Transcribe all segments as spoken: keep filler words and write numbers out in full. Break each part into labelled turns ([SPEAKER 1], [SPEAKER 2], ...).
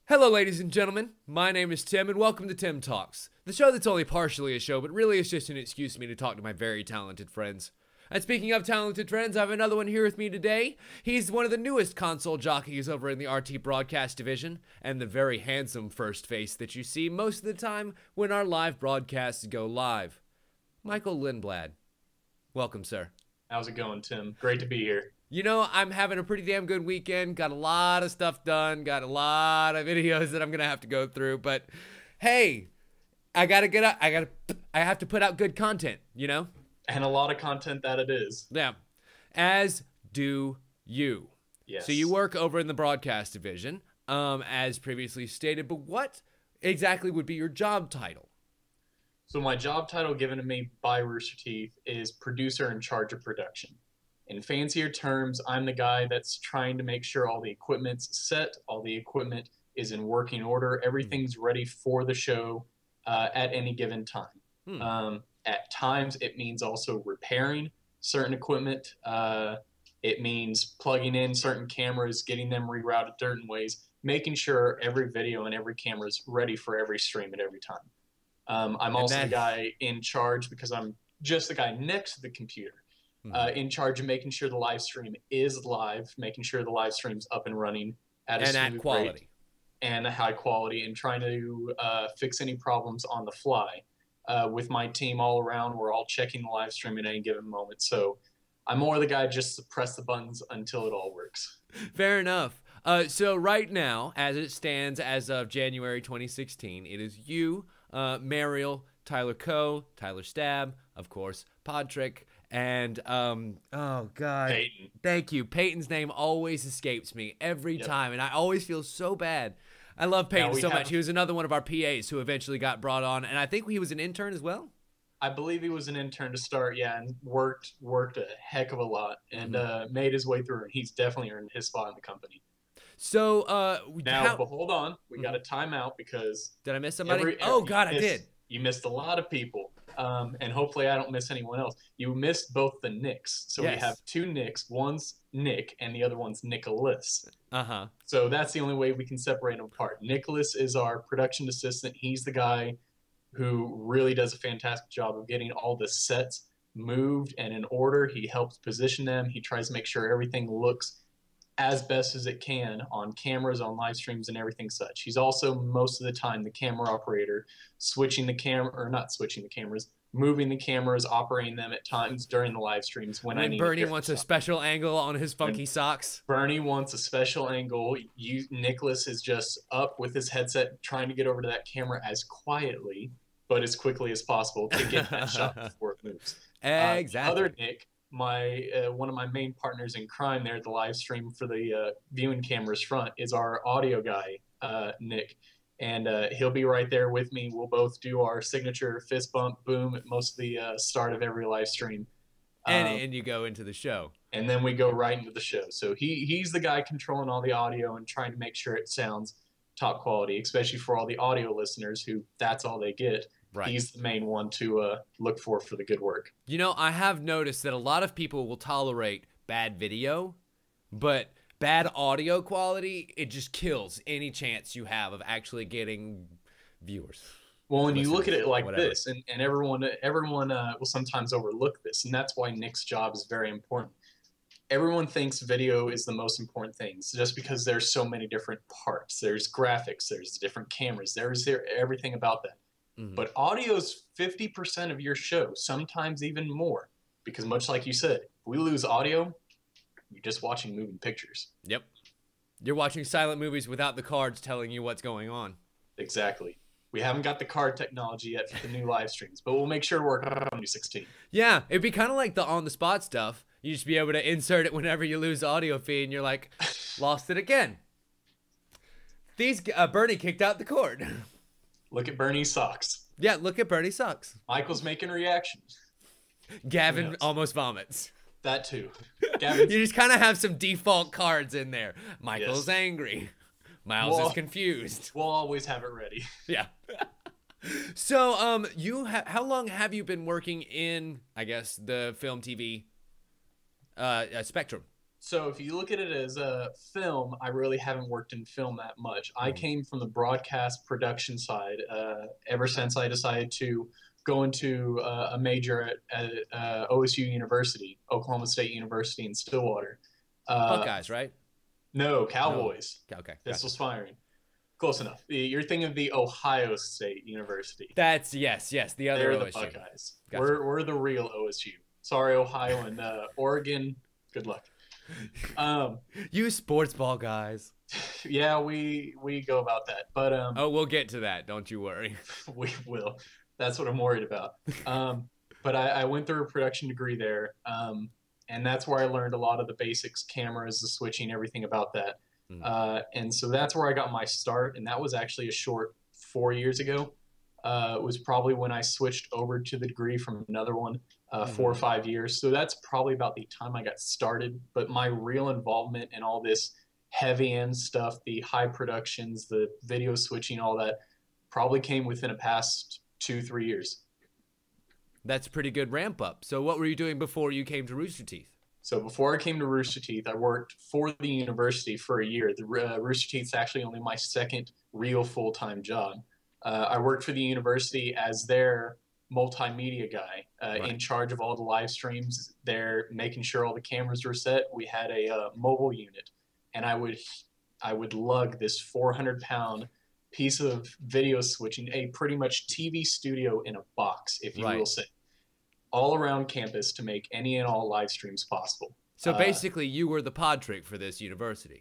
[SPEAKER 1] Hello, ladies and gentlemen. My name is Tim, and welcome to Tim Talks, the show that's only partially a show, but really is just an excuse for me to talk to my very talented friends. And speaking of talented friends, I have another one here with me today. He's one of the newest console jockeys over in the R T broadcast division, and the very handsome first face that you see most of the time when our live broadcasts go live. Michael Lindblad. Welcome, sir.
[SPEAKER 2] How's it going, Tim? Great to be here.
[SPEAKER 1] You know, I'm having a pretty damn good weekend. Got a lot of stuff done. Got a lot of videos that I'm going to have to go through. But, hey, I got to get out. I got to, I have to put out good content, you know?
[SPEAKER 2] And a lot of content that it is.
[SPEAKER 1] Yeah. As do you.
[SPEAKER 2] Yes.
[SPEAKER 1] So you work over in the broadcast division, um, as previously stated. But what exactly would be your job title?
[SPEAKER 2] So my job title given to me by Rooster Teeth is producer in charge of production. In fancier terms, I'm the guy that's trying to make sure all the equipment's set, all the equipment is in working order, everything's ready for the show uh, at any given time.
[SPEAKER 1] Hmm.
[SPEAKER 2] Um, at times, it means also repairing certain equipment. Uh, it means plugging in certain cameras, getting them rerouted certain ways, making sure every video and every camera is ready for every stream at every time. Um, I'm
[SPEAKER 1] And
[SPEAKER 2] also
[SPEAKER 1] that-
[SPEAKER 2] the guy in charge because I'm just the guy next to the computer. Uh, in charge of making sure the live stream is live, making sure the live stream's up and running at a
[SPEAKER 1] And at
[SPEAKER 2] smooth
[SPEAKER 1] quality.
[SPEAKER 2] rate and a high quality, and trying to uh, fix any problems on the fly. Uh, with my team all around, we're all checking the live stream at any given moment. So I'm more the guy just to press the buttons until it all works.
[SPEAKER 1] Fair enough. Uh, so right now, as it stands as of January twenty sixteen, it is you, uh, Mariel, Tyler Coe, Tyler Stab, of course, Podtrick, and, um, oh, God.
[SPEAKER 2] Peyton.
[SPEAKER 1] Thank you. Peyton's name always escapes me every
[SPEAKER 2] Yep.
[SPEAKER 1] time, and I always feel so bad. I love Peyton
[SPEAKER 2] we
[SPEAKER 1] so
[SPEAKER 2] have-
[SPEAKER 1] much. He was another one of our P As who eventually got brought on, and I think he was an intern as well.
[SPEAKER 2] I believe he was an intern to start, yeah, and worked worked a heck of a lot and
[SPEAKER 1] Mm-hmm.
[SPEAKER 2] uh, made his way through, and he's definitely earned his spot in the company.
[SPEAKER 1] So, uh,
[SPEAKER 2] Now,
[SPEAKER 1] how-
[SPEAKER 2] but hold on, we got a timeout because
[SPEAKER 1] did I miss somebody?
[SPEAKER 2] every-
[SPEAKER 1] oh,
[SPEAKER 2] you
[SPEAKER 1] God, I
[SPEAKER 2] missed-
[SPEAKER 1] did.
[SPEAKER 2] You missed a lot of people, um, and hopefully I don't miss anyone else. You missed both the Nicks, so
[SPEAKER 1] Yes.
[SPEAKER 2] we have two Nicks. One's Nick, and the other one's Nicholas.
[SPEAKER 1] Uh-huh.
[SPEAKER 2] So that's the only way we can separate them apart. Nicholas is our production assistant. He's the guy who really does a fantastic job of getting all the sets moved and in order. He helps position them. He tries to make sure everything looks as best as it can on cameras, on live streams, and everything such. He's also most of the time the camera operator, switching the camera, or not switching the cameras, moving the cameras, operating them at times during the live streams when, I
[SPEAKER 1] When
[SPEAKER 2] need
[SPEAKER 1] Bernie
[SPEAKER 2] different
[SPEAKER 1] wants a
[SPEAKER 2] stuff.
[SPEAKER 1] special angle on his funky socks.
[SPEAKER 2] Bernie wants a special angle. You, Nicholas is just up with his headset trying to get over to that camera as quietly, but as quickly as possible to get that shot before it moves. Uh,
[SPEAKER 1] Exactly.
[SPEAKER 2] the other Nick, my uh, one of my main partners in crime there at the live stream for the uh, viewing cameras front is our audio guy, uh, Nick. And uh, he'll be right there with me. We'll both do our signature fist bump boom at most of the uh, start of every live stream.
[SPEAKER 1] and,
[SPEAKER 2] Um,
[SPEAKER 1] and you go into the show.
[SPEAKER 2] and then we go right into the show. So he he's the guy controlling all the audio and trying to make sure it sounds top quality, especially for all the audio listeners who that's all they get.
[SPEAKER 1] Right.
[SPEAKER 2] He's the main one to uh, look for for the good work.
[SPEAKER 1] You know, I have noticed that a lot of people will tolerate bad video, but bad audio quality, it just kills any chance you have of actually getting viewers.
[SPEAKER 2] Well, when you look at
[SPEAKER 1] listeners,
[SPEAKER 2] it like
[SPEAKER 1] whatever.
[SPEAKER 2] this, and, and everyone everyone uh, will sometimes overlook this, and that's why Nick's job is very important. Everyone thinks video is the most important thing, just because there's so many different parts. There's graphics, there's different cameras, there's there, everything about that.
[SPEAKER 1] Mhm.
[SPEAKER 2] But audio is fifty percent of your show, sometimes even more, because much like you said, if we lose audio, you're just watching moving pictures.
[SPEAKER 1] Yep. You're watching silent movies without the cards telling you what's going on.
[SPEAKER 2] Exactly. We haven't got the card technology yet for the new live streams, but we'll make sure we're working on twenty sixteen.
[SPEAKER 1] Yeah, it'd be kind of like the on-the-spot stuff. You just be able to insert it whenever you lose the audio feed, and you're like, lost it again. These uh, Bernie kicked out the cord.
[SPEAKER 2] Look at Bernie's socks.
[SPEAKER 1] Yeah, look at Bernie sucks.
[SPEAKER 2] Michael's making reactions.
[SPEAKER 1] Gavin
[SPEAKER 2] Yes.
[SPEAKER 1] almost vomits.
[SPEAKER 2] That too.
[SPEAKER 1] You
[SPEAKER 2] Gavin's,
[SPEAKER 1] just kind of have some default cards in there. Michael's
[SPEAKER 2] Yes.
[SPEAKER 1] angry. Miles
[SPEAKER 2] Well-
[SPEAKER 1] is confused.
[SPEAKER 2] we'll always have it ready.
[SPEAKER 1] Yeah. So, um, you ha- how long have you been working in, I guess, the film T V uh, uh, spectrum?
[SPEAKER 2] So if you look at it as a film, I really haven't worked in film that much. I
[SPEAKER 1] Mhm.
[SPEAKER 2] came from the broadcast production side uh, ever since I decided to go into uh, a major at, at uh, O S U University, Oklahoma State University in Stillwater. Uh,
[SPEAKER 1] Buckeyes, right?
[SPEAKER 2] no,
[SPEAKER 1] No.
[SPEAKER 2] Cowboys.
[SPEAKER 1] Okay, gotcha.
[SPEAKER 2] Pistols firing. Close enough. You're thinking of the Ohio State University.
[SPEAKER 1] That's yes, yes, the other
[SPEAKER 2] They're the
[SPEAKER 1] O S U.
[SPEAKER 2] Buckeyes.
[SPEAKER 1] Gotcha.
[SPEAKER 2] We're we're the real O S U. Sorry, Ohio and uh, Oregon. Good luck. Um,
[SPEAKER 1] You sports ball guys.
[SPEAKER 2] yeah, we we go about that, but um,
[SPEAKER 1] Oh, we'll get to that. Don't you worry.
[SPEAKER 2] we will. That's what I'm worried about. Um, but I, I went through a production degree there, um, and that's where I learned a lot of the basics, cameras, the switching, everything about that.
[SPEAKER 1] Mm.
[SPEAKER 2] Uh, and so that's where I got my start, and that was actually a short four years ago. Uh, it was probably when I switched over to the degree from another one, uh,
[SPEAKER 1] Mhm.
[SPEAKER 2] four or five years. So that's probably about the time I got started. But my real involvement in all this heavy end stuff, the high productions, the video switching, all that, probably came within a past two, three years.
[SPEAKER 1] That's a pretty good ramp up. So what were you doing before you came to Rooster Teeth?
[SPEAKER 2] So before I came to Rooster Teeth, I worked for the university for a year. The uh, Rooster Teeth's actually only my second real full-time job. Uh, I worked for the university as their multimedia guy, uh,
[SPEAKER 1] Right.
[SPEAKER 2] in charge of all the live streams. They're making sure all the cameras were set. We had a uh, mobile unit, and I would I would lug this four hundred pound piece of video switching, a pretty much T V studio in a box, if you
[SPEAKER 1] Right.
[SPEAKER 2] will say, all around campus to make any and all live streams possible.
[SPEAKER 1] So
[SPEAKER 2] Uh,
[SPEAKER 1] basically, you were the pod trick for this university.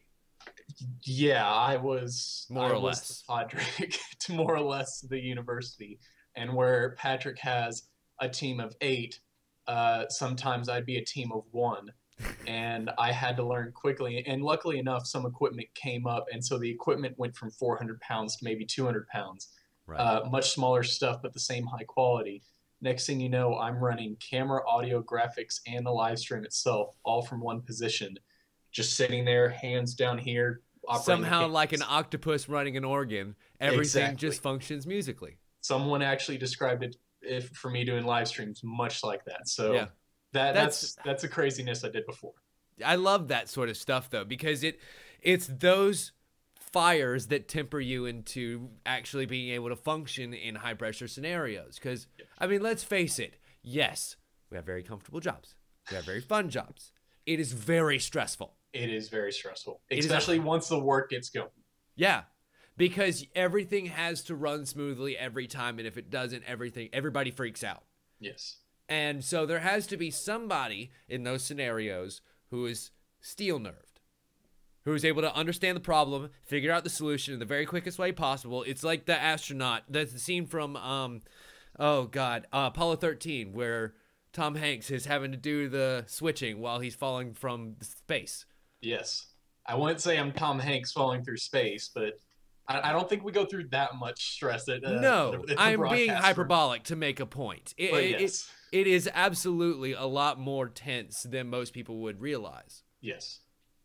[SPEAKER 2] Yeah, I was
[SPEAKER 1] More
[SPEAKER 2] I
[SPEAKER 1] or
[SPEAKER 2] was
[SPEAKER 1] less.
[SPEAKER 2] the Padric to more or less the university, and where Patrick has a team of eight, uh, sometimes I'd be a team of one, and I had to learn quickly. And luckily enough, some equipment came up, and so the equipment went from four hundred pounds to maybe two hundred pounds.
[SPEAKER 1] Right.
[SPEAKER 2] Uh, much smaller stuff, but the same high quality. Next thing you know, I'm running camera, audio, graphics, and the live stream itself, all from one position, just sitting there, hands down here. operating the
[SPEAKER 1] Somehow, like an
[SPEAKER 2] cameras.
[SPEAKER 1] octopus running an organ, everything
[SPEAKER 2] Exactly.
[SPEAKER 1] just functions musically.
[SPEAKER 2] Someone actually described it if, for me doing live streams much like that. So
[SPEAKER 1] Yeah.
[SPEAKER 2] that
[SPEAKER 1] That's-
[SPEAKER 2] that's that's a craziness I did before.
[SPEAKER 1] I love that sort of stuff though, because it it's those fires that temper you into actually being able to function in high pressure scenarios. Because I mean, let's face it. Yes, we have very comfortable jobs. We have very fun jobs. It is very stressful.
[SPEAKER 2] It is very stressful,
[SPEAKER 1] is a-
[SPEAKER 2] especially once the work gets going.
[SPEAKER 1] Yeah, because everything has to run smoothly every time, and if it doesn't, everything everybody freaks out.
[SPEAKER 2] Yes.
[SPEAKER 1] And so there has to be somebody in those scenarios who is steel nerved, who is able to understand the problem, figure out the solution in the very quickest way possible. It's like the astronaut. That's the scene from, um, oh God, uh, Apollo thirteen, where Tom Hanks is having to do the switching while he's falling from space.
[SPEAKER 2] Yes. I wouldn't say I'm Tom Hanks falling through space, but I, I don't think we go through that much stress. At, uh,
[SPEAKER 1] no,
[SPEAKER 2] the- at the
[SPEAKER 1] I'm being
[SPEAKER 2] broadcast room.
[SPEAKER 1] hyperbolic to make a point. It,
[SPEAKER 2] But
[SPEAKER 1] it-
[SPEAKER 2] yes.
[SPEAKER 1] it, it is absolutely a lot more tense than most people would realize.
[SPEAKER 2] Yes.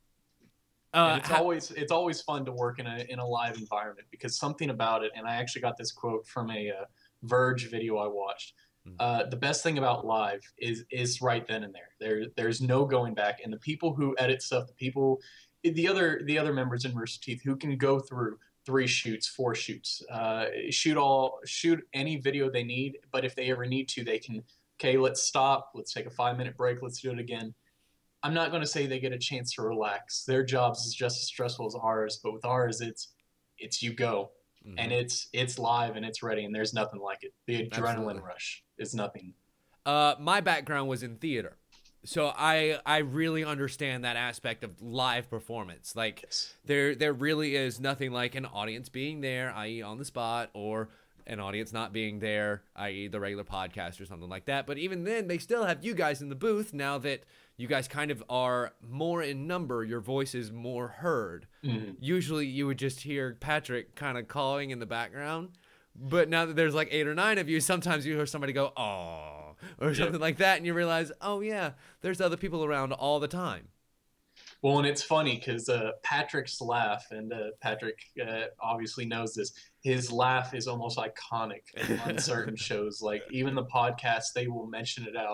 [SPEAKER 1] Uh,
[SPEAKER 2] And it's
[SPEAKER 1] ha-
[SPEAKER 2] always it's always fun to work in a in a live environment because something about it. And I actually got this quote from a uh, Verge video I watched.
[SPEAKER 1] Mhm.
[SPEAKER 2] Uh, the best thing about live is is right then and there. There there's no going back. And the people who edit stuff, the people, the other the other members in Rooster Teeth who can go through three shoots, four shoots, uh, shoot all shoot any video they need. But if they ever need to, they can. Okay, let's stop. Let's take a five minute break. Let's do it again. I'm not going to say they get a chance to relax. Their jobs is just as stressful as ours, but with ours, it's it's you go,
[SPEAKER 1] Mhm.
[SPEAKER 2] and it's it's live and it's ready, and there's nothing like it. The adrenaline
[SPEAKER 1] Absolutely.
[SPEAKER 2] rush is nothing.
[SPEAKER 1] Uh, my background was in theater, so I I really understand that aspect of live performance. Like
[SPEAKER 2] Yes.
[SPEAKER 1] there there really is nothing like an audience being there, that is on the spot, or an audience not being there, that is the regular podcast or something like that. But even then, they still have you guys in the booth now that you guys kind of are more in number. Your voice is more heard.
[SPEAKER 2] Mhm.
[SPEAKER 1] Usually you would just hear Patrick kind of calling in the background. But now that there's like eight or nine of you, sometimes you hear somebody go, "Oh," or something like that, and you realize, oh yeah, there's other people around all the time.
[SPEAKER 2] Well, and it's funny because uh, Patrick's laugh, and uh, Patrick uh, obviously knows this. His laugh is almost iconic on certain shows. Like even the podcast, they will mention it out.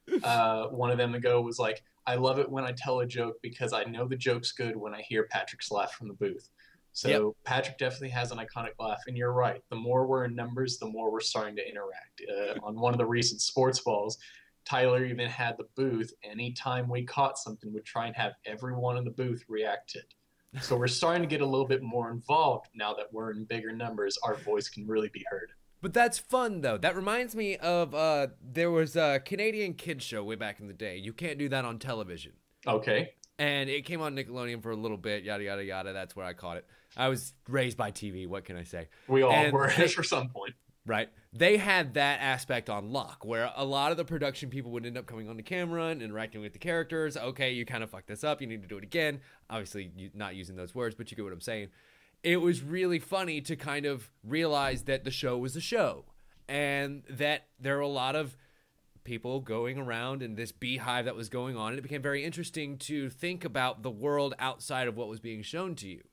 [SPEAKER 2] Uh, one of them ago was like, I love it when I tell a joke because I know the joke's good when I hear Patrick's laugh from the booth. So
[SPEAKER 1] Yep.
[SPEAKER 2] Patrick definitely has an iconic laugh, and you're right. The more we're in numbers, the more we're starting to interact. Uh, on one of the recent sports balls, Tyler even had the booth. Anytime we caught something, would try and have everyone in the booth react to it. So we're starting to get a little bit more involved now that we're in bigger numbers. Our voice can really be heard.
[SPEAKER 1] But that's fun, though. That reminds me of, uh, there was a Canadian kids show way back in the day. You can't do that on television.
[SPEAKER 2] Okay.
[SPEAKER 1] And it came on Nickelodeon for a little bit, yada, yada, yada. That's where I caught it. I was raised by T V. What can I say?
[SPEAKER 2] We all
[SPEAKER 1] and
[SPEAKER 2] were
[SPEAKER 1] they,
[SPEAKER 2] for some point.
[SPEAKER 1] Right. They had that aspect on lock, where a lot of the production people would end up coming on the camera and interacting with the characters. Okay, you kind of fucked this up. You need to do it again. Obviously, you, not using those words, but you get what I'm saying. It was really funny to kind of realize that the show was a show and that there were a lot of people going around in this beehive that was going on. And it became very interesting to think about the world outside of what was being shown to you.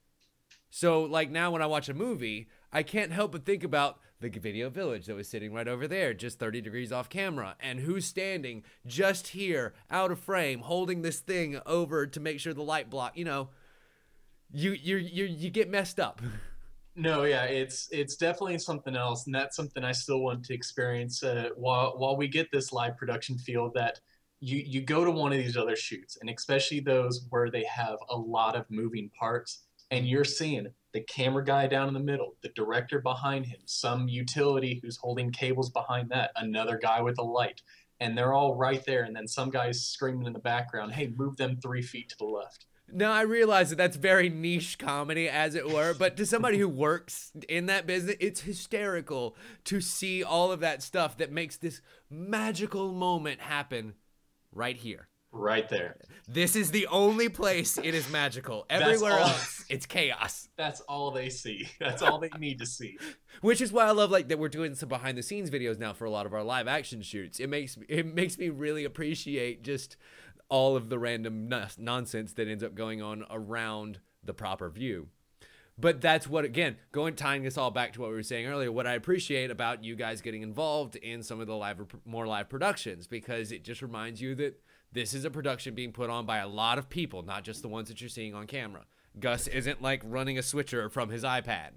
[SPEAKER 1] So, like, now when I watch a movie, I can't help but think about the video village that was sitting right over there, just thirty degrees off camera, and who's standing just here, out of frame, holding this thing over to make sure the light block, you know, you you you you get messed up.
[SPEAKER 2] No, yeah, it's it's definitely something else, and that's something I still want to experience. Uh, while while we get this live production feel, that you you go to one of these other shoots, and especially those where they have a lot of moving parts, and you're seeing the camera guy down in the middle, the director behind him, some utility who's holding cables behind that, another guy with a light, and they're all right there, and then some guy's screaming in the background, "Hey, move them three feet to the left."
[SPEAKER 1] Now, I realize that that's very niche comedy, as it were, but to somebody who works in that business, it's hysterical to see all of that stuff that makes this magical moment happen right here.
[SPEAKER 2] Right there.
[SPEAKER 1] This is the only place it is magical. Everywhere
[SPEAKER 2] all,
[SPEAKER 1] else, it's chaos.
[SPEAKER 2] That's all they see. That's all they need to see.
[SPEAKER 1] Which is why I love like that we're doing some behind the scenes videos now for a lot of our live action shoots. It makes it makes me really appreciate just all of the random nonsense that ends up going on around the proper view. But that's what, again, going tying this all back to what we were saying earlier, what I appreciate about you guys getting involved in some of the live, more live productions, because it just reminds you that this is a production being put on by a lot of people, not just the ones that you're seeing on camera. Gus isn't like running a switcher from his iPad.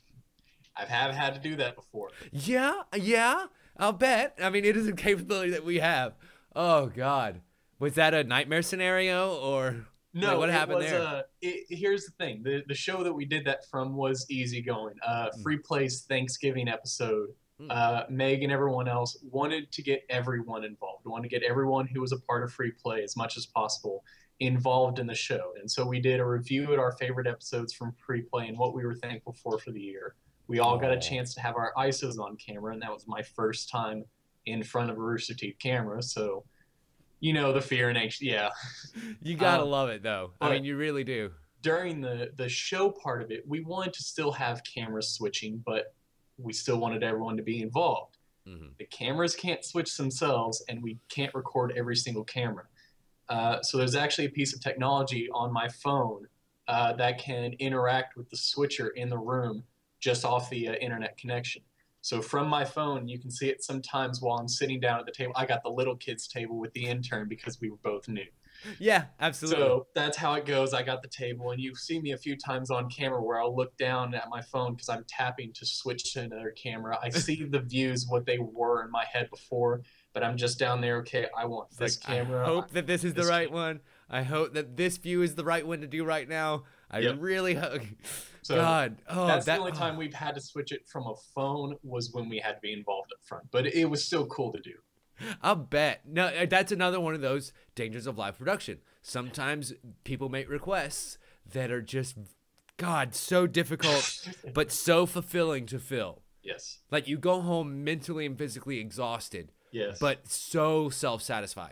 [SPEAKER 2] I have had to do that before.
[SPEAKER 1] Yeah, yeah, I'll bet. I mean, it is a capability that we have. Oh, God. Was that a nightmare scenario or
[SPEAKER 2] no?
[SPEAKER 1] Like, what happened
[SPEAKER 2] it was,
[SPEAKER 1] there?
[SPEAKER 2] Uh, it, here's the thing: the the show that we did that from was easygoing. Uh, Free Play's Thanksgiving episode. Mm. Uh, Meg and everyone else wanted to get everyone involved. Wanted to get everyone who was a part of Free Play as much as possible involved in the show. And so we did a review at our favorite episodes from Free Play and what we were thankful for for the year. We all got a chance to have our I S Os on camera, and that was my first time in front of a Rooster Teeth camera. So. You know, the fear and anxiety, yeah.
[SPEAKER 1] You gotta
[SPEAKER 2] um,
[SPEAKER 1] love it, though. I mean, you really do.
[SPEAKER 2] During the, the show part of it, we wanted to still have cameras switching, but we still wanted everyone to be involved. Mm-hmm. The cameras can't switch themselves, and we can't record every single camera. Uh, so there's actually a piece of technology on my phone uh, that can interact with the switcher in the room just off the uh, internet connection. So from my phone, you can see it sometimes while I'm sitting down at the table. I got the little kids table with the intern because we were both new.
[SPEAKER 1] Yeah, absolutely.
[SPEAKER 2] So that's how it goes. I got the table, and you've seen me a few times on camera where I'll look down at my phone because I'm tapping to switch to another camera. I see the views, what they were in my head before, but I'm just down there, okay, I want this
[SPEAKER 1] like,
[SPEAKER 2] camera.
[SPEAKER 1] I hope that this is
[SPEAKER 2] this
[SPEAKER 1] the right
[SPEAKER 2] camera.
[SPEAKER 1] one. I hope that this view is the right one to do right now. I
[SPEAKER 2] yep.
[SPEAKER 1] really hope.
[SPEAKER 2] So
[SPEAKER 1] God, oh,
[SPEAKER 2] that's
[SPEAKER 1] that,
[SPEAKER 2] the only time
[SPEAKER 1] oh.
[SPEAKER 2] we've had to switch it from a phone was when we had to be involved up front. But it was still cool to do.
[SPEAKER 1] I'll bet. No, that's another one of those dangers of live production. Sometimes people make requests that are just, God, so difficult, but so fulfilling to fill.
[SPEAKER 2] Yes.
[SPEAKER 1] Like you go home mentally and physically exhausted,
[SPEAKER 2] yes,
[SPEAKER 1] but so self-satisfied.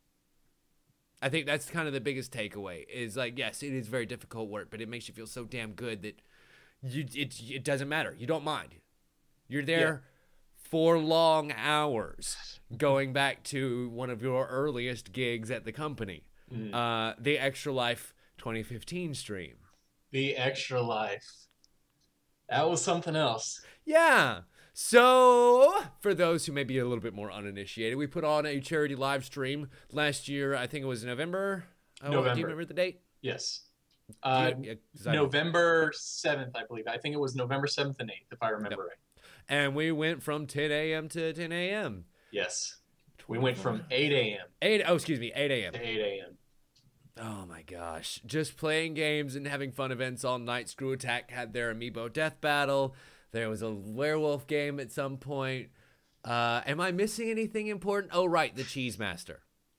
[SPEAKER 1] I think that's kind of the biggest takeaway is like, yes, it is very difficult work, but it makes you feel so damn good that you it, it doesn't matter. You don't mind. You're there yeah. for long hours going back to one of your earliest gigs at the company, mm. uh, the Extra Life twenty fifteen stream.
[SPEAKER 2] The Extra Life. That was something else.
[SPEAKER 1] Yeah. So, for those who may be a little bit more uninitiated, we put on a charity live stream last year. I think it was November. Oh,
[SPEAKER 2] November.
[SPEAKER 1] Do you remember the date?
[SPEAKER 2] Yes. Uh,
[SPEAKER 1] you, yeah,
[SPEAKER 2] November seventh, I believe. I think it was November seventh and eighth, if I remember
[SPEAKER 1] Yep.
[SPEAKER 2] right.
[SPEAKER 1] And we went from ten a.m. to ten a.m.
[SPEAKER 2] Yes. We went from eight a.m.
[SPEAKER 1] eight, oh, excuse me, eight a.m.
[SPEAKER 2] to eight a.m.
[SPEAKER 1] Oh my gosh. Just playing games and having fun events all night. Screw Attack had their Amiibo Death Battle. There was a werewolf game at some point. Uh, am I missing anything important? Oh, right, the Cheese Master.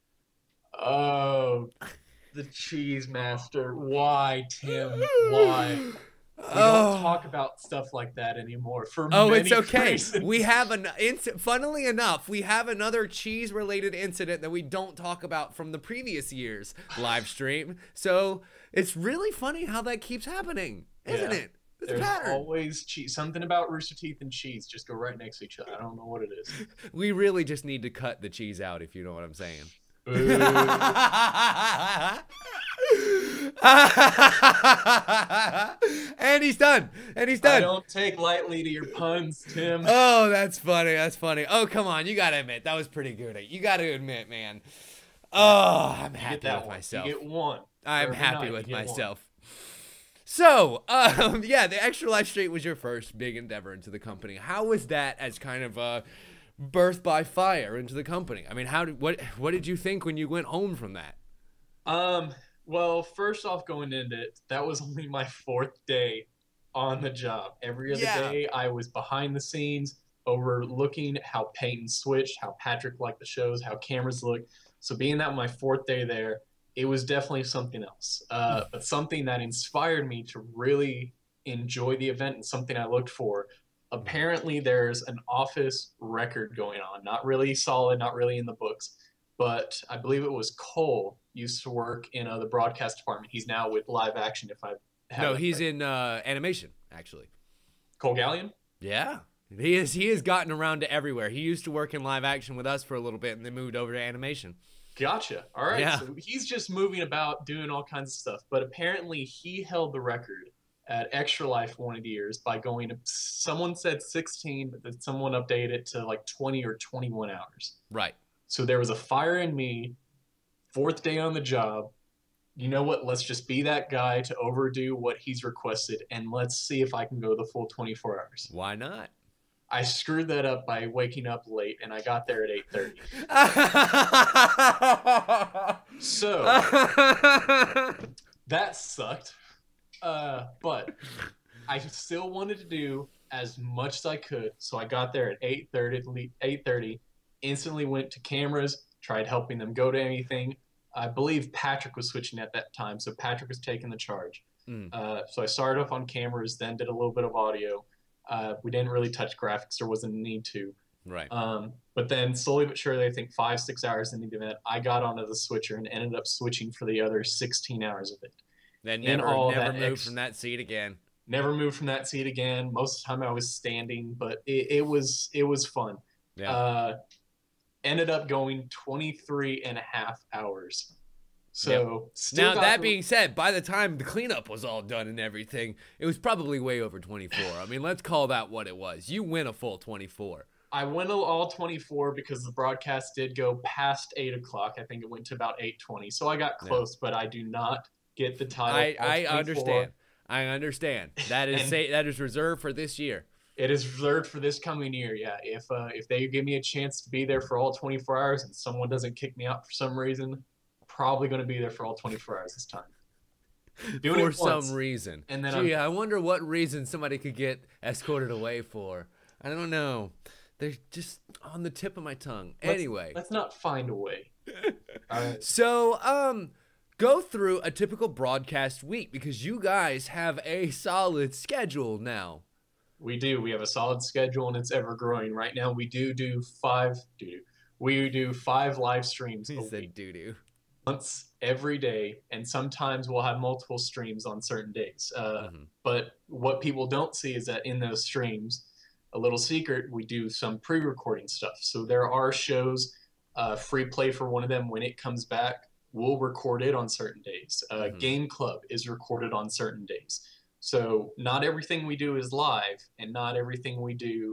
[SPEAKER 2] Oh, the Cheese Master. Why, Tim? Why? We
[SPEAKER 1] Oh.
[SPEAKER 2] don't talk about stuff like that anymore. For
[SPEAKER 1] Oh,
[SPEAKER 2] many
[SPEAKER 1] it's okay.
[SPEAKER 2] reasons.
[SPEAKER 1] We have an inc- funnily enough, we have another cheese-related incident that we don't talk about from the previous year's live stream. So it's really funny how that keeps happening, isn't
[SPEAKER 2] Yeah.
[SPEAKER 1] it? It's
[SPEAKER 2] There's
[SPEAKER 1] a pattern.
[SPEAKER 2] always cheese. Something about Rooster Teeth and cheese just go right next to each other. I don't know what it is.
[SPEAKER 1] We really just need to cut the cheese out, if you know what I'm saying.
[SPEAKER 2] Ooh.
[SPEAKER 1] And he's done. And he's done.
[SPEAKER 2] I don't take lightly to your puns, Tim.
[SPEAKER 1] Oh, that's funny. That's funny. Oh, come on. You got to admit, that was pretty good. You got to admit, man. Oh, I'm
[SPEAKER 2] You
[SPEAKER 1] happy
[SPEAKER 2] get that
[SPEAKER 1] with
[SPEAKER 2] one.
[SPEAKER 1] myself.
[SPEAKER 2] You get one.
[SPEAKER 1] I'm
[SPEAKER 2] Every
[SPEAKER 1] happy
[SPEAKER 2] night
[SPEAKER 1] with
[SPEAKER 2] you get one.
[SPEAKER 1] myself. So, um, yeah, the Extra Life Street was your first big endeavor into the company. How was that as kind of a birth by fire into the company? I mean, how did what what did you think when you went home from that?
[SPEAKER 2] Um. Well, first off, going into it, that was only my fourth day on the job. Every other
[SPEAKER 1] Yeah.
[SPEAKER 2] day, I was behind the scenes, overlooking how Peyton switched, how Patrick liked the shows, how cameras looked. So being that my fourth day there, it was definitely something else. Uh, but something that inspired me to really enjoy the event and something I looked for. Apparently, there's an office record going on. Not really solid, not really in the books. But I believe it was Cole used to work in uh, the broadcast department. He's now with live action. If I have
[SPEAKER 1] No,
[SPEAKER 2] that
[SPEAKER 1] he's
[SPEAKER 2] right.
[SPEAKER 1] in uh, animation, actually.
[SPEAKER 2] Cole Gallion.
[SPEAKER 1] Yeah. He is he has gotten around to everywhere. He used to work in live action with us for a little bit and then moved over to animation.
[SPEAKER 2] Gotcha. All right.
[SPEAKER 1] Yeah.
[SPEAKER 2] So he's just moving about, doing all kinds of stuff. But apparently, he held the record at Extra Life one of the years by going to. Someone said sixteen, but then someone updated it to like twenty or twenty-one hours.
[SPEAKER 1] Right.
[SPEAKER 2] So there was a fire in me. Fourth day on the job. You know what? Let's just be that guy to overdo what he's requested, and let's see if I can go the full twenty-four hours.
[SPEAKER 1] Why not?
[SPEAKER 2] I screwed that up by waking up late, and I got there at eight thirty. So that sucked. Uh, but I still wanted to do as much as I could, so I got there at eight thirty. eight thirty, instantly went to cameras, tried helping them go to anything. I believe Patrick was switching at that time, so Patrick was taking the charge.
[SPEAKER 1] Mm.
[SPEAKER 2] Uh, so I started off on cameras, then did a little bit of audio. Uh, we didn't really touch graphics. There wasn't a need to.
[SPEAKER 1] Right.
[SPEAKER 2] Um, but then slowly but surely, I think five, six hours into the event, I got onto the switcher and ended up switching for the other sixteen hours of it.
[SPEAKER 1] Then
[SPEAKER 2] in
[SPEAKER 1] never,
[SPEAKER 2] all
[SPEAKER 1] never
[SPEAKER 2] that
[SPEAKER 1] moved
[SPEAKER 2] ex-
[SPEAKER 1] from that seat again.
[SPEAKER 2] Never moved from that seat again. Most of the time I was standing, but it, it was it was fun.
[SPEAKER 1] Yeah.
[SPEAKER 2] Uh, ended up going twenty-three and a half hours. So still
[SPEAKER 1] Now,
[SPEAKER 2] got
[SPEAKER 1] that
[SPEAKER 2] the-
[SPEAKER 1] being said, by the time the cleanup was all done and everything, it was probably way over twenty-four. I mean, let's call that what it was. You win a full twenty-four.
[SPEAKER 2] I went all twenty-four because the broadcast did go past eight o'clock. I think it went to about eight twenty. So I got close, but I do not get the title.
[SPEAKER 1] I,
[SPEAKER 2] all
[SPEAKER 1] I
[SPEAKER 2] twenty-four.
[SPEAKER 1] understand. I understand. That is
[SPEAKER 2] And-
[SPEAKER 1] say, that is reserved for this year.
[SPEAKER 2] It is reserved for this coming year, yeah. If uh, if they give me a chance to be there for all twenty-four hours and someone doesn't kick me out for some reason, probably going to be there for all twenty-four hours this time. Doing
[SPEAKER 1] For
[SPEAKER 2] it once,
[SPEAKER 1] some reason.
[SPEAKER 2] and then
[SPEAKER 1] Gee,
[SPEAKER 2] I'm-
[SPEAKER 1] I wonder what reason somebody could get escorted away for. I don't know. They're just on the tip of my tongue.
[SPEAKER 2] Let's-
[SPEAKER 1] Anyway.
[SPEAKER 2] let's not find a way. All right.
[SPEAKER 1] So, um, go through a typical broadcast week because you guys have a solid schedule now.
[SPEAKER 2] We do. We have a solid schedule, and it's ever growing. Right now, we do do five. Do we do five live streams
[SPEAKER 1] He
[SPEAKER 2] a
[SPEAKER 1] said
[SPEAKER 2] week,
[SPEAKER 1] doo doo.
[SPEAKER 2] once every day, and sometimes we'll have multiple streams on certain days. Uh,
[SPEAKER 1] Mhm.
[SPEAKER 2] But what people don't see is that in those streams, a little secret, we do some pre-recording stuff. So there are shows, uh, free play for one of them. When it comes back, we'll record it on certain days. Uh,
[SPEAKER 1] Mhm.
[SPEAKER 2] Game Club is recorded on certain days. So not everything we do is live, and not everything we do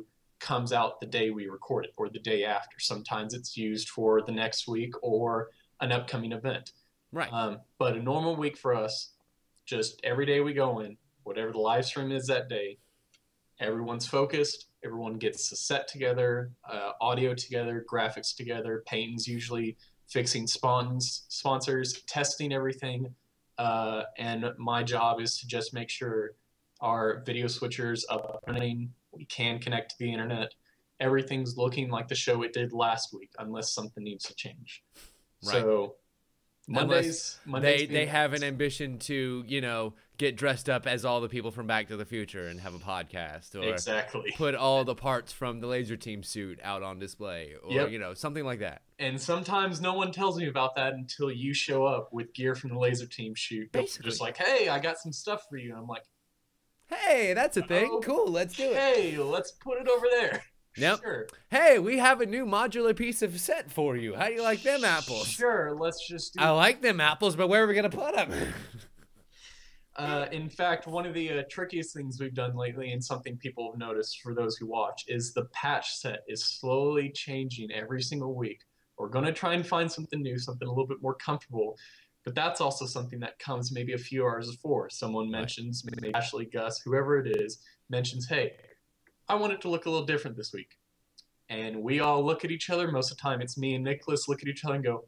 [SPEAKER 2] comes out the day we record it or the day after. Sometimes it's used for the next week or an upcoming event.
[SPEAKER 1] Right.
[SPEAKER 2] Um, but a normal week for us, just every day we go in, whatever the live stream is that day, everyone's focused. Everyone gets a set together, uh, audio together, graphics together. Peyton's usually fixing spawns, sponsors, testing everything. Uh, and my job is to just make sure our video switcher's up and running. We can connect to the internet. Everything's looking like the show it did last week, unless something needs to change. Right. So Mondays, Mondays
[SPEAKER 1] they they have an ambition to, you know, get dressed up as all the people from Back to the Future and have a podcast, or
[SPEAKER 2] exactly
[SPEAKER 1] put all the parts from the Laser Team suit out on display, or
[SPEAKER 2] yep.
[SPEAKER 1] you know, something like that.
[SPEAKER 2] And sometimes no one tells me about that until you show up with gear from the Laser Team shoot. Basically. Just like, hey, I got some stuff for you. And I'm like,
[SPEAKER 1] hey, that's a thing.
[SPEAKER 2] Oh,
[SPEAKER 1] cool, let's do it.
[SPEAKER 2] Hey, let's put it over there.
[SPEAKER 1] Yep.
[SPEAKER 2] Sure.
[SPEAKER 1] Hey, we have a new modular piece of set for you. How do you like them apples?
[SPEAKER 2] Sure, let's just do
[SPEAKER 1] I like them apples, but where are we going to put them?
[SPEAKER 2] uh, in fact, one of the uh, trickiest things we've done lately, and something people have noticed for those who watch, is the patch set is slowly changing every single week. We're going to try and find something new, something a little bit more comfortable. But that's also something that comes maybe a few hours before. Someone mentions, maybe Ashley, Gus, whoever it is, mentions, hey, I want it to look a little different this week. And we all look at each other. Most of the time, it's me and Nicholas look at each other and go,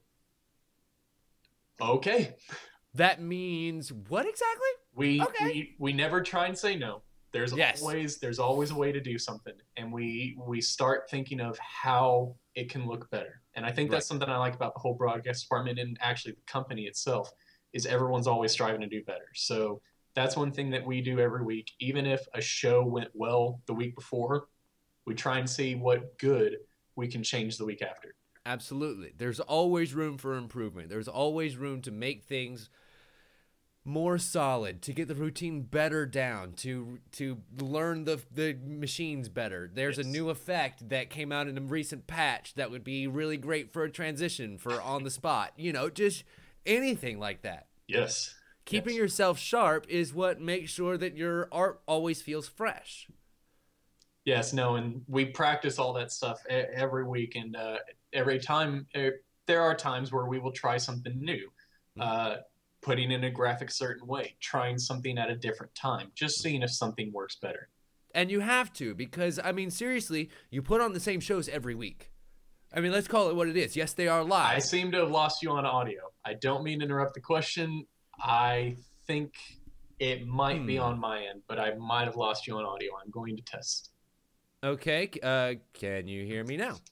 [SPEAKER 2] okay.
[SPEAKER 1] That means what exactly?
[SPEAKER 2] We
[SPEAKER 1] okay.
[SPEAKER 2] we, we never try and say no. There's
[SPEAKER 1] yes.
[SPEAKER 2] always there's always a way to do something. And we we start thinking of how it can look better. And I think that's right. something I like about the whole broadcast department, and actually the company itself, is everyone's always striving to do better. So that's one thing that we do every week. Even if a show went well the week before, we try and see what good we can change the week after.
[SPEAKER 1] Absolutely. There's always room for improvement. There's always room to make things more solid, to get the routine better down, to to learn the the machines better. There's yes. a new effect that came out in a recent patch that would be really great for a transition, for on the spot. You know, just anything like that.
[SPEAKER 2] Yes.
[SPEAKER 1] Keeping
[SPEAKER 2] yes.
[SPEAKER 1] yourself sharp is what makes sure that your art always feels fresh.
[SPEAKER 2] Yes, no, and we practice all that stuff every week, and uh, every time uh, there are times where we will try something new. Uh, putting in a graphic certain way, trying something at a different time, just seeing if something works better.
[SPEAKER 1] And you have to, because, I mean, seriously, you put on the same shows every week. I mean, let's call it what it is. Yes, they are live.
[SPEAKER 2] I seem to have lost you on audio. I don't mean to interrupt the question. I think it might hmm. be on my end, but I might have lost you on audio. I'm going to test.
[SPEAKER 1] Okay, uh, can you hear me now?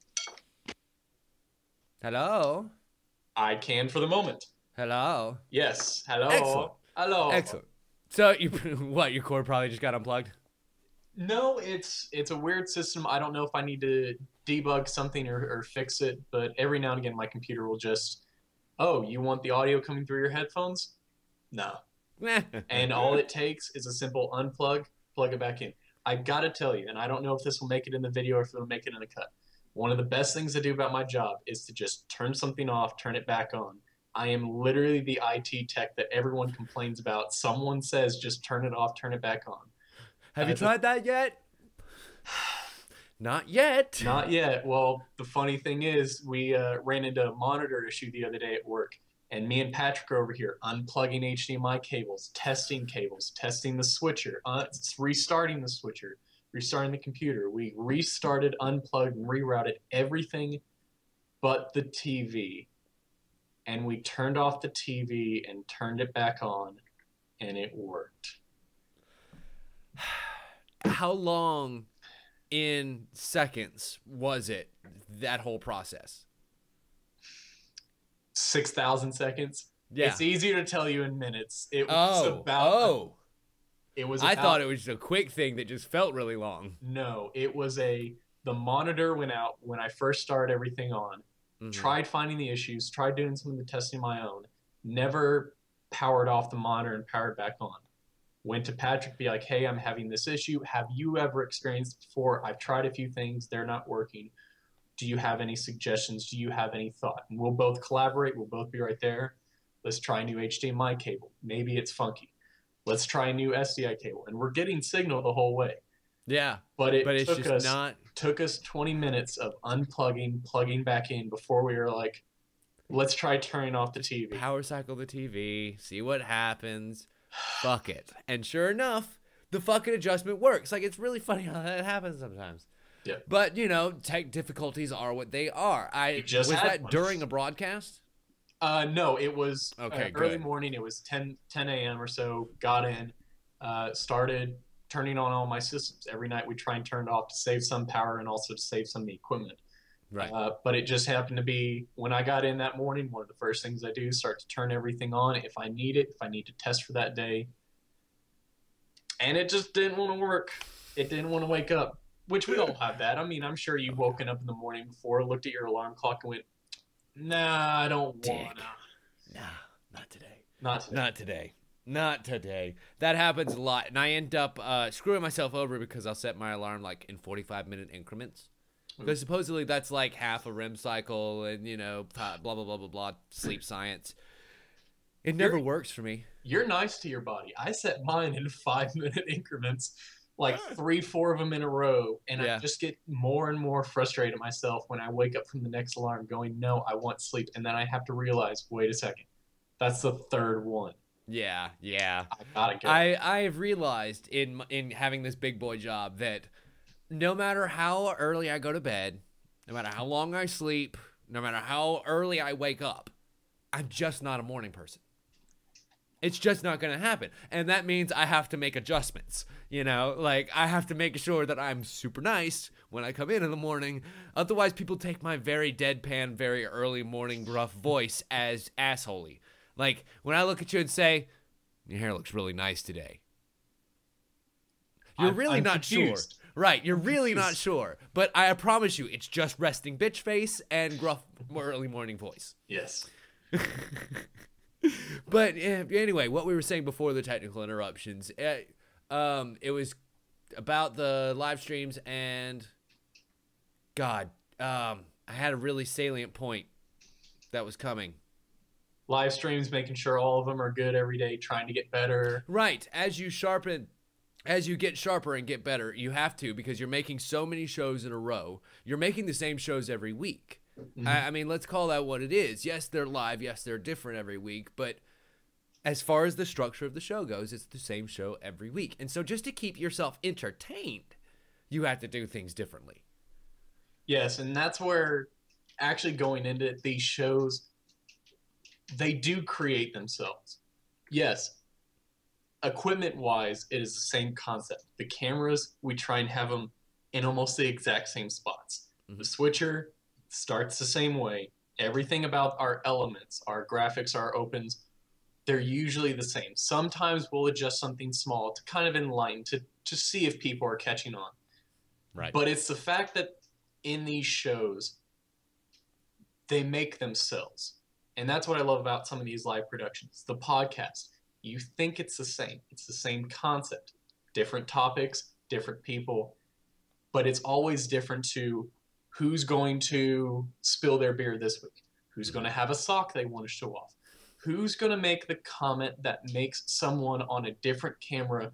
[SPEAKER 1] Hello?
[SPEAKER 2] I can for the moment.
[SPEAKER 1] Hello?
[SPEAKER 2] Yes. Hello?
[SPEAKER 1] Excellent.
[SPEAKER 2] Hello?
[SPEAKER 1] Excellent. So, you what, your cord probably just got unplugged?
[SPEAKER 2] No, it's it's a weird system. I don't know if I need to debug something or, or fix it, but every now and again my computer will just, oh, you want the audio coming through your headphones? No. And all it takes is a simple unplug, plug it back in. I gotta tell you, and I don't know if this will make it in the video or if it'll make it in a cut, one of the best things to do about my job is to just turn something off, turn it back on. I am literally the I T tech that everyone complains about. Someone says, just turn it off, turn it back on.
[SPEAKER 1] Have uh, you tried that yet? Not yet.
[SPEAKER 2] Not yet. Well, the funny thing is, we uh, ran into a monitor issue the other day at work. And me and Patrick are over here unplugging H D M I cables, testing cables, testing the switcher, uh, restarting the switcher, restarting the computer. We restarted, unplugged, and rerouted everything but the T V. And we turned off the T V and turned it back on, and it worked.
[SPEAKER 1] How long in seconds was it, that whole process?
[SPEAKER 2] six thousand seconds.
[SPEAKER 1] Yeah.
[SPEAKER 2] It's easier to tell you in minutes. It was
[SPEAKER 1] oh,
[SPEAKER 2] about...
[SPEAKER 1] Oh.
[SPEAKER 2] It was
[SPEAKER 1] I
[SPEAKER 2] about,
[SPEAKER 1] thought it was a quick thing that just felt really long.
[SPEAKER 2] No, it was a... The monitor went out when I first started everything on. Mm-hmm. Tried finding the issues, tried doing some of the testing of my own, never powered off the monitor and powered back on. Went to Patrick, be like, hey, I'm having this issue. Have you ever experienced it before? I've tried a few things. They're not working. Do you have any suggestions? Do you have any thought? And we'll both collaborate. We'll both be right there. Let's try a new H D M I cable. Maybe it's funky. Let's try a new S D I cable. And we're getting signal the whole way.
[SPEAKER 1] Yeah.
[SPEAKER 2] But it
[SPEAKER 1] but it's
[SPEAKER 2] took
[SPEAKER 1] just
[SPEAKER 2] us
[SPEAKER 1] not...
[SPEAKER 2] took us twenty minutes of unplugging, plugging back in before we were like, let's try turning off the T V.
[SPEAKER 1] Power cycle the T V, see what happens. Fuck it. And sure enough, the fucking adjustment works. Like, it's really funny how that happens sometimes.
[SPEAKER 2] Yeah.
[SPEAKER 1] But, you know, tech difficulties are what they are. I
[SPEAKER 2] just
[SPEAKER 1] was
[SPEAKER 2] had
[SPEAKER 1] that
[SPEAKER 2] one.
[SPEAKER 1] during a broadcast?
[SPEAKER 2] Uh, no, it was
[SPEAKER 1] Okay,
[SPEAKER 2] uh, early
[SPEAKER 1] good.
[SPEAKER 2] morning. It was ten a.m. or so. Got in, uh, started turning on all my systems. Every night we try and turn it off to save some power and also to save some of the equipment.
[SPEAKER 1] Right.
[SPEAKER 2] Uh, but it just happened to be when I got in that morning, one of the first things I do is start to turn everything on if I need it, if I need to test for that day. And it just didn't want to work. It didn't want to wake up, which we all have that. I mean, I'm sure you've woken up in the morning before, looked at your alarm clock and went, nah, I don't want to.
[SPEAKER 1] Nah, not today.
[SPEAKER 2] Not today.
[SPEAKER 1] Not today. Not today. That happens a lot. And I end up uh, screwing myself over because I'll set my alarm like in forty-five minute increments. Because supposedly that's like half a R E M cycle and, you know, blah, blah, blah, blah, blah, sleep science. It never
[SPEAKER 2] You're,
[SPEAKER 1] works for me.
[SPEAKER 2] You're nice to your body. I set mine in five minute increments, like three, four of them in a row. And
[SPEAKER 1] Yeah.
[SPEAKER 2] I just get more and more frustrated at myself when I wake up from the next alarm going, no, I want sleep. And then I have to realize, wait a second, that's the third one.
[SPEAKER 1] Yeah, yeah.
[SPEAKER 2] I gotta go.
[SPEAKER 1] I, I have realized in in having this big boy job that no matter how early I go to bed, no matter how long I sleep, no matter how early I wake up, I'm just not a morning person. It's just not going to happen. And that means I have to make adjustments. You know, like I have to make sure that I'm super nice when I come in in the morning. Otherwise, people take my very deadpan, very early morning gruff voice as assholey. Like when I look at you and say, your hair looks really nice today. You're
[SPEAKER 2] I'm-
[SPEAKER 1] really
[SPEAKER 2] I'm
[SPEAKER 1] not
[SPEAKER 2] confused.
[SPEAKER 1] sure. Right, you're really
[SPEAKER 2] confused.
[SPEAKER 1] not sure. But I promise you, it's just resting bitch face and gruff early morning voice.
[SPEAKER 2] Yes.
[SPEAKER 1] But uh, anyway, what we were saying before the technical interruptions, uh, um, it was about the live streams and God, um, I had a really salient point that was coming.
[SPEAKER 2] Live streams, making sure all of them are good every day, trying to get better.
[SPEAKER 1] Right, as you sharpen, as you get sharper and get better, you have to because you're making so many shows in a row. You're making the same shows every week.
[SPEAKER 2] Mm-hmm.
[SPEAKER 1] I, I mean, let's call that what it is. Yes, they're live. Yes, they're different every week. But as far as the structure of the show goes, it's the same show every week. And so just to keep yourself entertained, you have to do things differently.
[SPEAKER 2] Yes, and that's where actually going into it, these shows, they do create themselves. Yes, equipment-wise, it is the same concept. The cameras, we try and have them in almost the exact same spots. Mm-hmm. The switcher starts the same way. Everything about our elements, our graphics, our opens, they're usually the same. Sometimes we'll adjust something small to kind of enlighten, to, to see if people are catching on.
[SPEAKER 1] Right.
[SPEAKER 2] But it's the fact that in these shows, they make themselves. And that's what I love about some of these live productions. The podcast, you think it's the same. It's the same concept. Different topics, different people. But it's always different to who's going to spill their beer this week, who's going to have a sock they want to show off, who's going to make the comment that makes someone on a different camera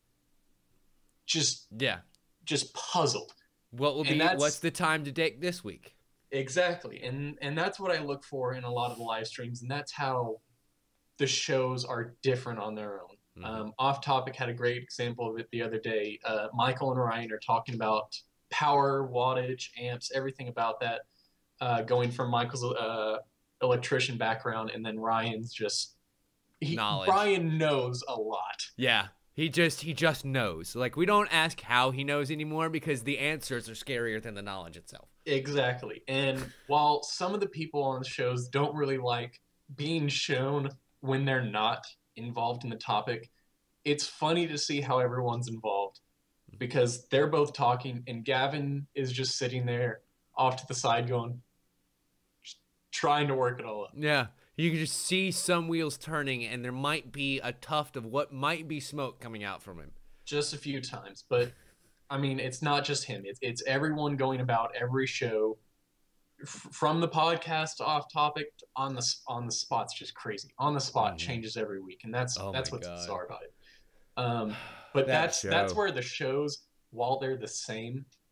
[SPEAKER 2] just
[SPEAKER 1] yeah,
[SPEAKER 2] just puzzled.
[SPEAKER 1] What will be? What's the time to date this week?
[SPEAKER 2] Exactly, and and that's what I look for in a lot of the live streams, and that's how the shows are different on their own. Mm-hmm. Um, Off Topic had a great example of it the other day. Uh, Michael and Ryan are talking about power, wattage, amps, everything about that, uh, going from Michael's uh, electrician background, and then Ryan's just he,
[SPEAKER 1] knowledge.
[SPEAKER 2] Ryan knows a lot.
[SPEAKER 1] Yeah, he just he just knows. Like we don't ask how he knows anymore because the answers are scarier than the knowledge itself.
[SPEAKER 2] Exactly. And while some of the people on the shows don't really like being shown when they're not involved in the topic, it's funny to see how everyone's involved because they're both talking and Gavin is just sitting there off to the side going, trying to work it all up.
[SPEAKER 1] Yeah. You can just see some wheels turning and there might be a tuft of what might be smoke coming out from him.
[SPEAKER 2] Just a few times. But, I mean, it's not just him. It's, it's everyone going about every show f- from the podcast to Off Topic on the, on the spot's just crazy. On the spot mm-hmm. changes every week. And that's
[SPEAKER 1] oh
[SPEAKER 2] that's what's
[SPEAKER 1] God.
[SPEAKER 2] bizarre about it. Um, but
[SPEAKER 1] that
[SPEAKER 2] that's
[SPEAKER 1] show.
[SPEAKER 2] that's where the shows, while they're the same,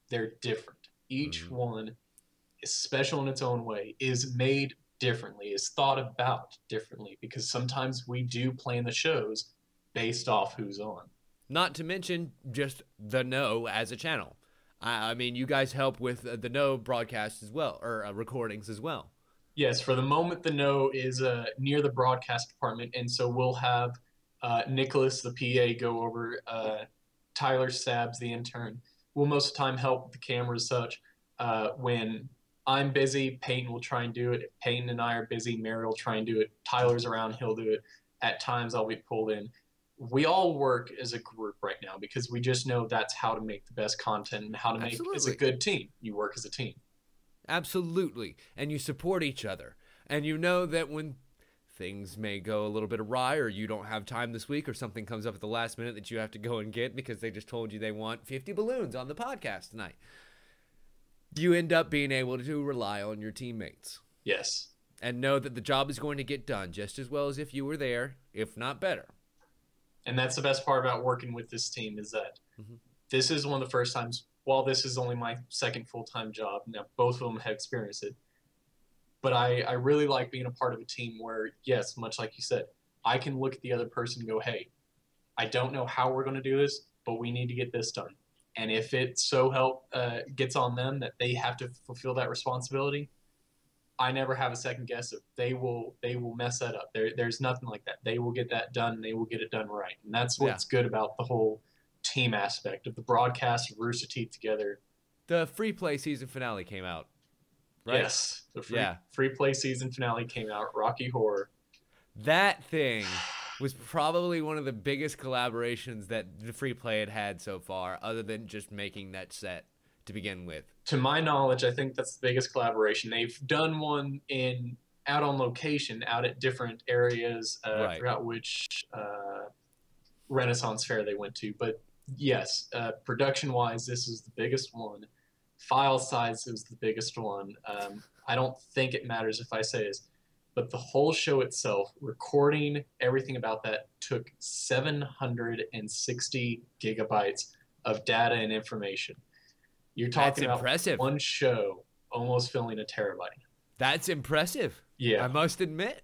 [SPEAKER 2] they're different. Each
[SPEAKER 1] Mm-hmm.
[SPEAKER 2] one is special in its own way, is made differently, is thought about differently, because sometimes we do plan the shows based off who's on.
[SPEAKER 1] Not to mention just the No as a channel. I, I mean, you guys help with uh, the No broadcast as well, or uh, recordings as well.
[SPEAKER 2] Yes, for the moment, the No is uh, near the broadcast department, and so we'll have uh, Nicholas, the P A, go over. Uh, Tyler Sabs, the intern, will most of the time help with the camera as such. Uh, when I'm busy, Peyton will try and do it. If Peyton and I are busy, Mary will try and do it. Tyler's around, he'll do it. At times, I'll be pulled in. We all work as a group right now because we just know that's how to make the best content and how to make
[SPEAKER 1] Absolutely.
[SPEAKER 2] as a good team. You work as a team.
[SPEAKER 1] Absolutely. And you support each other. And you know that when things may go a little bit awry, or you don't have time this week, or something comes up at the last minute that you have to go and get because they just told you they want fifty balloons on the podcast tonight, you end up being able to rely on your teammates.
[SPEAKER 2] Yes.
[SPEAKER 1] And know that the job is going to get done just as well as if you were there, if not better.
[SPEAKER 2] And that's the best part about working with this team is that mm-hmm. this is one of the first times, while this is only my second full-time job, now both of them have experienced it, but I, I really like being a part of a team where, yes, much like you said, I can look at the other person and go, hey, I don't know how we're going to do this, but we need to get this done. And if it so help uh, gets on them that they have to fulfill that responsibility, I never have a second guess of they will they will mess that up. There, there's nothing like that. They will get that done. And they will get it done right. And that's what's yeah. good about the whole team aspect of the broadcast of Rooster Teeth together.
[SPEAKER 1] The free play season finale came out, right?
[SPEAKER 2] Yes. The free,
[SPEAKER 1] yeah.
[SPEAKER 2] free play season finale came out, Rocky Horror.
[SPEAKER 1] That thing was probably one of the biggest collaborations that the free play had had so far, other than just making that set to begin with.
[SPEAKER 2] To my knowledge, I think that's the biggest collaboration. They've done one in out on location, out at different areas. Uh, right. I forgot which uh, Renaissance fair they went to, but yes, uh, production-wise, this is the biggest one. File size is the biggest one. Um, I don't think it matters if I say this, but the whole show itself, recording everything about that, took seven hundred sixty gigabytes of data and information. You're talking
[SPEAKER 1] That's impressive.
[SPEAKER 2] About one show almost filling a terabyte.
[SPEAKER 1] That's impressive.
[SPEAKER 2] Yeah.
[SPEAKER 1] I must admit.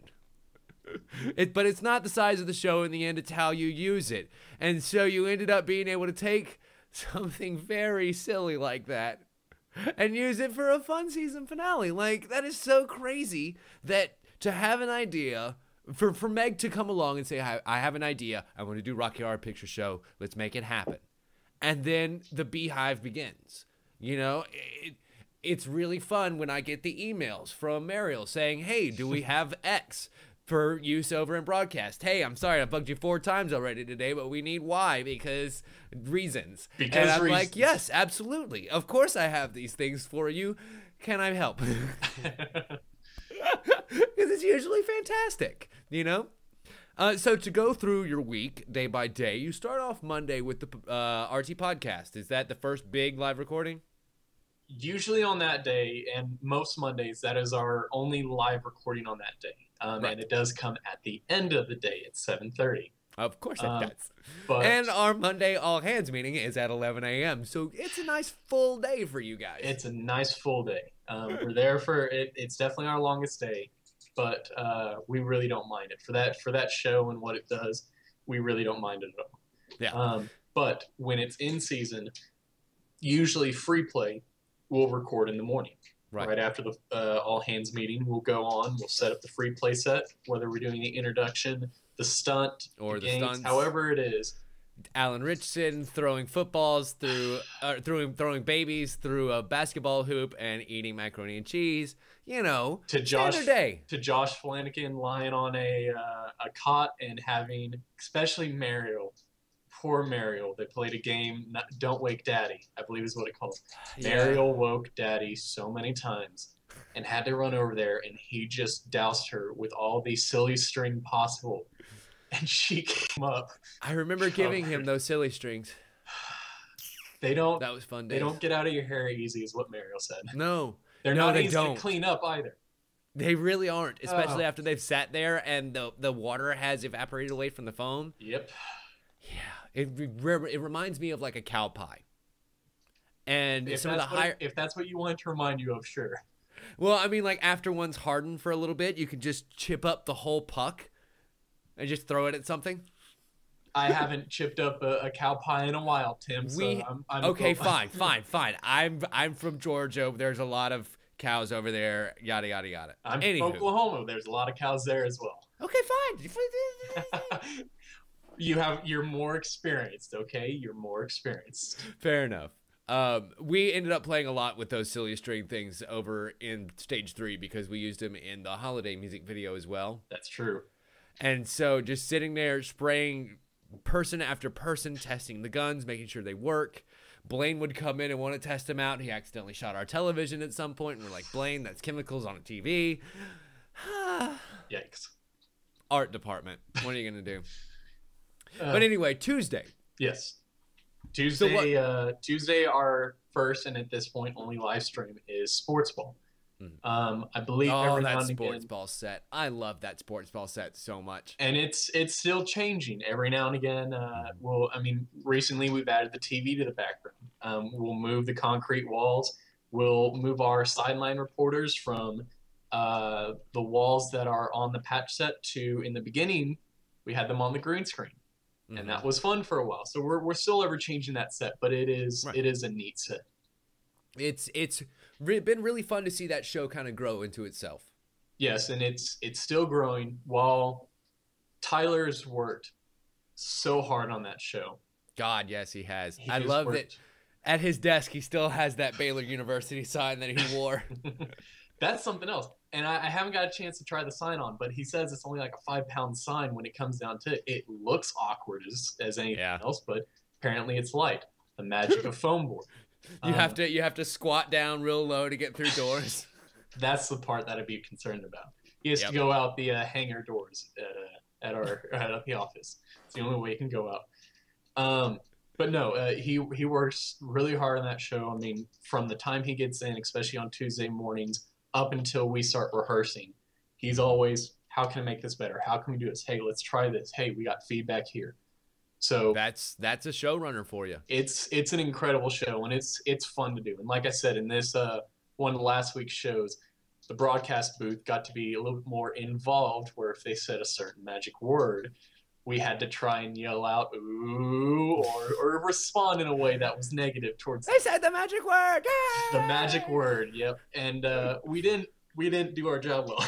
[SPEAKER 1] It, but it's not the size of the show in the end, it's how you use it. And so you ended up being able to take something very silly like that and use it for a fun season finale. Like, that is so crazy that to have an idea, for, for Meg to come along and say, I, I have an idea, I want to do Rocky Horror Picture Show, let's make it happen. And then the beehive begins. You know, it, it's really fun when I get the emails from Mariel saying, hey, do we have X for use over in broadcast? Hey, I'm sorry, I bugged you four times already today, but we need Y because reasons.
[SPEAKER 2] Because
[SPEAKER 1] and I'm
[SPEAKER 2] reasons.
[SPEAKER 1] like, yes, absolutely. Of course I have these things for you. Can I help? Because it's usually fantastic, you know? Uh, so to go through your week day by day, you start off Monday with the uh, R T podcast. Is that the first big live recording?
[SPEAKER 2] Usually on that day, and most Mondays, that is our only live recording on that day. Um, right. And it does come at the end of the day at seven thirty.
[SPEAKER 1] Of course it um, does.
[SPEAKER 2] But,
[SPEAKER 1] and our Monday all hands meeting is at eleven a.m. So it's a nice full day for you guys.
[SPEAKER 2] It's a nice full day. Um, we're there for it. It's definitely our longest day. But uh, we really don't mind it for that for that show and what it does. We really don't mind it at all.
[SPEAKER 1] Yeah.
[SPEAKER 2] Um, but when it's in season, usually free play, we'll record in the morning.
[SPEAKER 1] Right.
[SPEAKER 2] Right after the uh, all hands meeting, we'll go on. We'll set up the free play set, whether we're doing the introduction, the stunt,
[SPEAKER 1] or
[SPEAKER 2] the,
[SPEAKER 1] the
[SPEAKER 2] games,
[SPEAKER 1] stunts,
[SPEAKER 2] however it is.
[SPEAKER 1] Alan Richardson throwing footballs through, uh, throwing throwing babies through a basketball hoop and eating macaroni and cheese. You know,
[SPEAKER 2] to Josh,
[SPEAKER 1] day.
[SPEAKER 2] to Josh Flanagan lying on a uh, a cot and having, especially Mariel, poor Mariel. They played a game, not, Don't Wake Daddy, I believe is what it called. Yeah. Mariel woke Daddy so many times and had to run over there, and he just doused her with all the silly string possible. And she came up.
[SPEAKER 1] I remember giving him those silly strings.
[SPEAKER 2] They don't.
[SPEAKER 1] That was fun.
[SPEAKER 2] They
[SPEAKER 1] days.
[SPEAKER 2] don't get out of your hair easy, is what Mariel said.
[SPEAKER 1] No,
[SPEAKER 2] they're
[SPEAKER 1] no,
[SPEAKER 2] not
[SPEAKER 1] they
[SPEAKER 2] easy
[SPEAKER 1] don't.
[SPEAKER 2] to clean up either.
[SPEAKER 1] They really aren't, especially
[SPEAKER 2] oh.
[SPEAKER 1] after they've sat there and the the water has evaporated away from the foam.
[SPEAKER 2] Yep.
[SPEAKER 1] Yeah, it it reminds me of like a cow pie. And
[SPEAKER 2] If
[SPEAKER 1] some of the
[SPEAKER 2] that's what
[SPEAKER 1] higher,
[SPEAKER 2] if that's what you want to remind you of, sure.
[SPEAKER 1] well, I mean, like after one's hardened for a little bit, you can just chip up the whole puck and just throw it at something.
[SPEAKER 2] I haven't chipped up a, a cow pie in a while, Tim. So
[SPEAKER 1] We
[SPEAKER 2] I'm, I'm
[SPEAKER 1] okay, fine, fine, fine. I'm I'm from Georgia. There's a lot of cows over there. Yada yada yada.
[SPEAKER 2] I'm
[SPEAKER 1] Anywho.
[SPEAKER 2] from Oklahoma. There's a lot of cows there as well.
[SPEAKER 1] Okay, fine.
[SPEAKER 2] You have you're more experienced, okay? You're more experienced.
[SPEAKER 1] Fair enough. Um, we ended up playing a lot with those silly string things over in stage three because we used them in the holiday music video as well.
[SPEAKER 2] That's true.
[SPEAKER 1] And so just sitting there spraying person after person, testing the guns, making sure they work. Blaine would come in and want to test them out. He accidentally shot our television at some point, and we're like, Blaine, that's chemicals on a T V.
[SPEAKER 2] Yikes.
[SPEAKER 1] Art department. What are you going to do?
[SPEAKER 2] Uh,
[SPEAKER 1] But anyway, Tuesday.
[SPEAKER 2] Yes. Tuesday,
[SPEAKER 1] So
[SPEAKER 2] uh, Tuesday, our first and at this point only live stream is Sportsball.
[SPEAKER 1] Mhm.
[SPEAKER 2] Um, I believe
[SPEAKER 1] Oh,
[SPEAKER 2] every
[SPEAKER 1] that
[SPEAKER 2] now and
[SPEAKER 1] sports
[SPEAKER 2] again,
[SPEAKER 1] ball set. I love that sports ball set so much.
[SPEAKER 2] and it's it's still changing every now and again. Uh, we'll, I mean, recently we've added the T V to the background. Um, we'll move the concrete walls. We'll move our sideline reporters from uh, the walls that are on the patch set to, in the beginning, we had them on the green screen.
[SPEAKER 1] Mhm.
[SPEAKER 2] And that was fun for a while. So we're, we're still ever changing that set, but it is
[SPEAKER 1] Right.
[SPEAKER 2] it is a neat set.
[SPEAKER 1] It's it's re- been really fun to see that show kind of grow into itself.
[SPEAKER 2] Yes, and it's it's still growing. While Tyler's worked so hard on that show.
[SPEAKER 1] God, yes, he has.
[SPEAKER 2] He
[SPEAKER 1] I
[SPEAKER 2] has
[SPEAKER 1] love that
[SPEAKER 2] worked-
[SPEAKER 1] at his desk he still has that Baylor University sign that he wore.
[SPEAKER 2] That's something else. And I, I haven't got a chance to try the sign on, but he says it's only like a five pound sign when it comes down to it. It looks awkward as, as anything
[SPEAKER 1] Yeah.
[SPEAKER 2] else, but apparently it's light. The magic of foam board.
[SPEAKER 1] You have
[SPEAKER 2] Um,
[SPEAKER 1] to you have to squat down real low to get through doors.
[SPEAKER 2] That's the part that I'd be concerned about. He has
[SPEAKER 1] Yep.
[SPEAKER 2] to go out the uh, hangar doors at, uh, at our at the office. It's the only way he can go out. Um, but no, uh, he he works really hard on that show. I mean, from the time he gets in, especially on Tuesday mornings, up until we start rehearsing, he's always, how can I make this better? How can we do this? Hey, let's try this. Hey, we got feedback here. So
[SPEAKER 1] That's that's a showrunner for you.
[SPEAKER 2] it's it's an incredible show, and it's it's fun to do. And like I said, in this uh, one of last week's shows, the broadcast booth got to be a little bit more involved, where if they said a certain magic word, we had to try and yell out "ooh" or or respond in a way that was negative towards
[SPEAKER 1] They said the magic word.
[SPEAKER 2] the magic word. Yep, and uh, we didn't we didn't do our job well.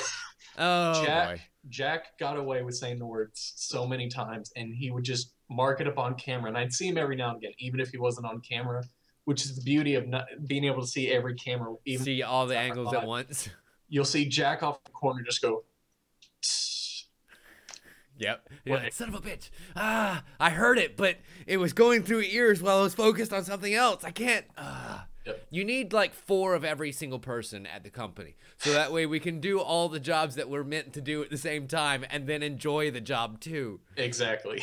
[SPEAKER 1] Oh
[SPEAKER 2] Jack
[SPEAKER 1] boy.
[SPEAKER 2] Jack got away with saying the words so many times, and he would just mark it up on camera. And I'd see him every now and again, even if he wasn't on camera, which is the beauty of not being able to see every camera. Even
[SPEAKER 1] See all the
[SPEAKER 2] if it's
[SPEAKER 1] angles
[SPEAKER 2] live.
[SPEAKER 1] at once.
[SPEAKER 2] You'll see Jack off the corner just go. "Tss."
[SPEAKER 1] Yep. You're
[SPEAKER 2] What?
[SPEAKER 1] like, son of a bitch. Ah, I heard it, but it was going through ears while I was focused on something else. I can't. Ah.
[SPEAKER 2] Yep.
[SPEAKER 1] You need like four of every single person at the company. So that way we can do all the jobs that we're meant to do at the same time and then enjoy the job too.
[SPEAKER 2] Exactly.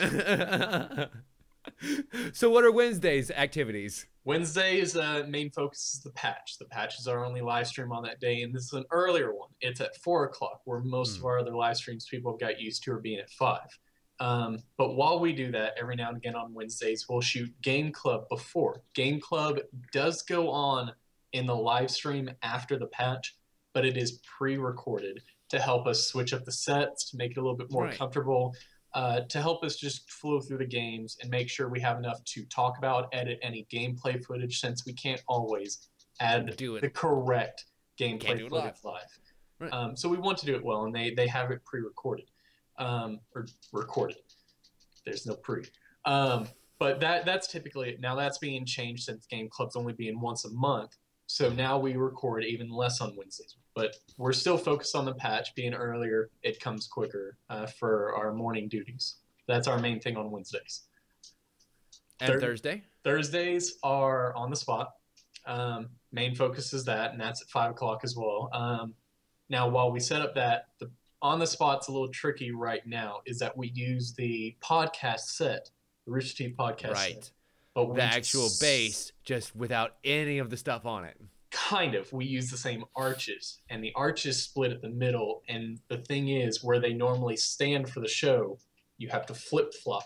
[SPEAKER 1] So what are Wednesday's activities?
[SPEAKER 2] Wednesday's uh, main focus is the patch. The patch is our only live stream on that day, and this is an earlier one. It's at four o'clock, where most
[SPEAKER 1] Mm.
[SPEAKER 2] of our other live streams people have got used to are being at five. Um, but while we do that, every now and again on Wednesdays, we'll shoot Game Club before. Game Club does go on in the live stream after the patch, but it is pre-recorded to help us switch up the sets, to make it a little bit more
[SPEAKER 1] Right.
[SPEAKER 2] comfortable, uh, to help us just flow through the games and make sure we have enough to talk about, edit any gameplay footage, since we can't always add
[SPEAKER 1] Do it.
[SPEAKER 2] the correct
[SPEAKER 1] Can't
[SPEAKER 2] gameplay
[SPEAKER 1] do it
[SPEAKER 2] footage live.
[SPEAKER 1] Right.
[SPEAKER 2] Um, so we want to do it well, and they, they have it pre-recorded. Um, or recorded. There's no pre. Um, but that that's typically it. Now that's being changed since Game Club's only being once a month. So now we record even less on Wednesdays. But we're still focused on the patch. Being earlier, it comes quicker uh, for our morning duties. That's our main thing on Wednesdays.
[SPEAKER 1] And
[SPEAKER 2] Thir-
[SPEAKER 1] Thursday?
[SPEAKER 2] Thursdays are on the spot. Um, main focus is that, and that's at five o'clock as well. Um, now, while we set up that, the on the spot's a little tricky right now, is that we use the podcast set, the Rooster Teeth podcast
[SPEAKER 1] Right.
[SPEAKER 2] set. But we
[SPEAKER 1] The actual
[SPEAKER 2] s-
[SPEAKER 1] base, just without any of the stuff on it.
[SPEAKER 2] Kind of. We use the same arches, and the arches split at the middle. And the thing is, where they normally stand for the show, you have to flip flop them.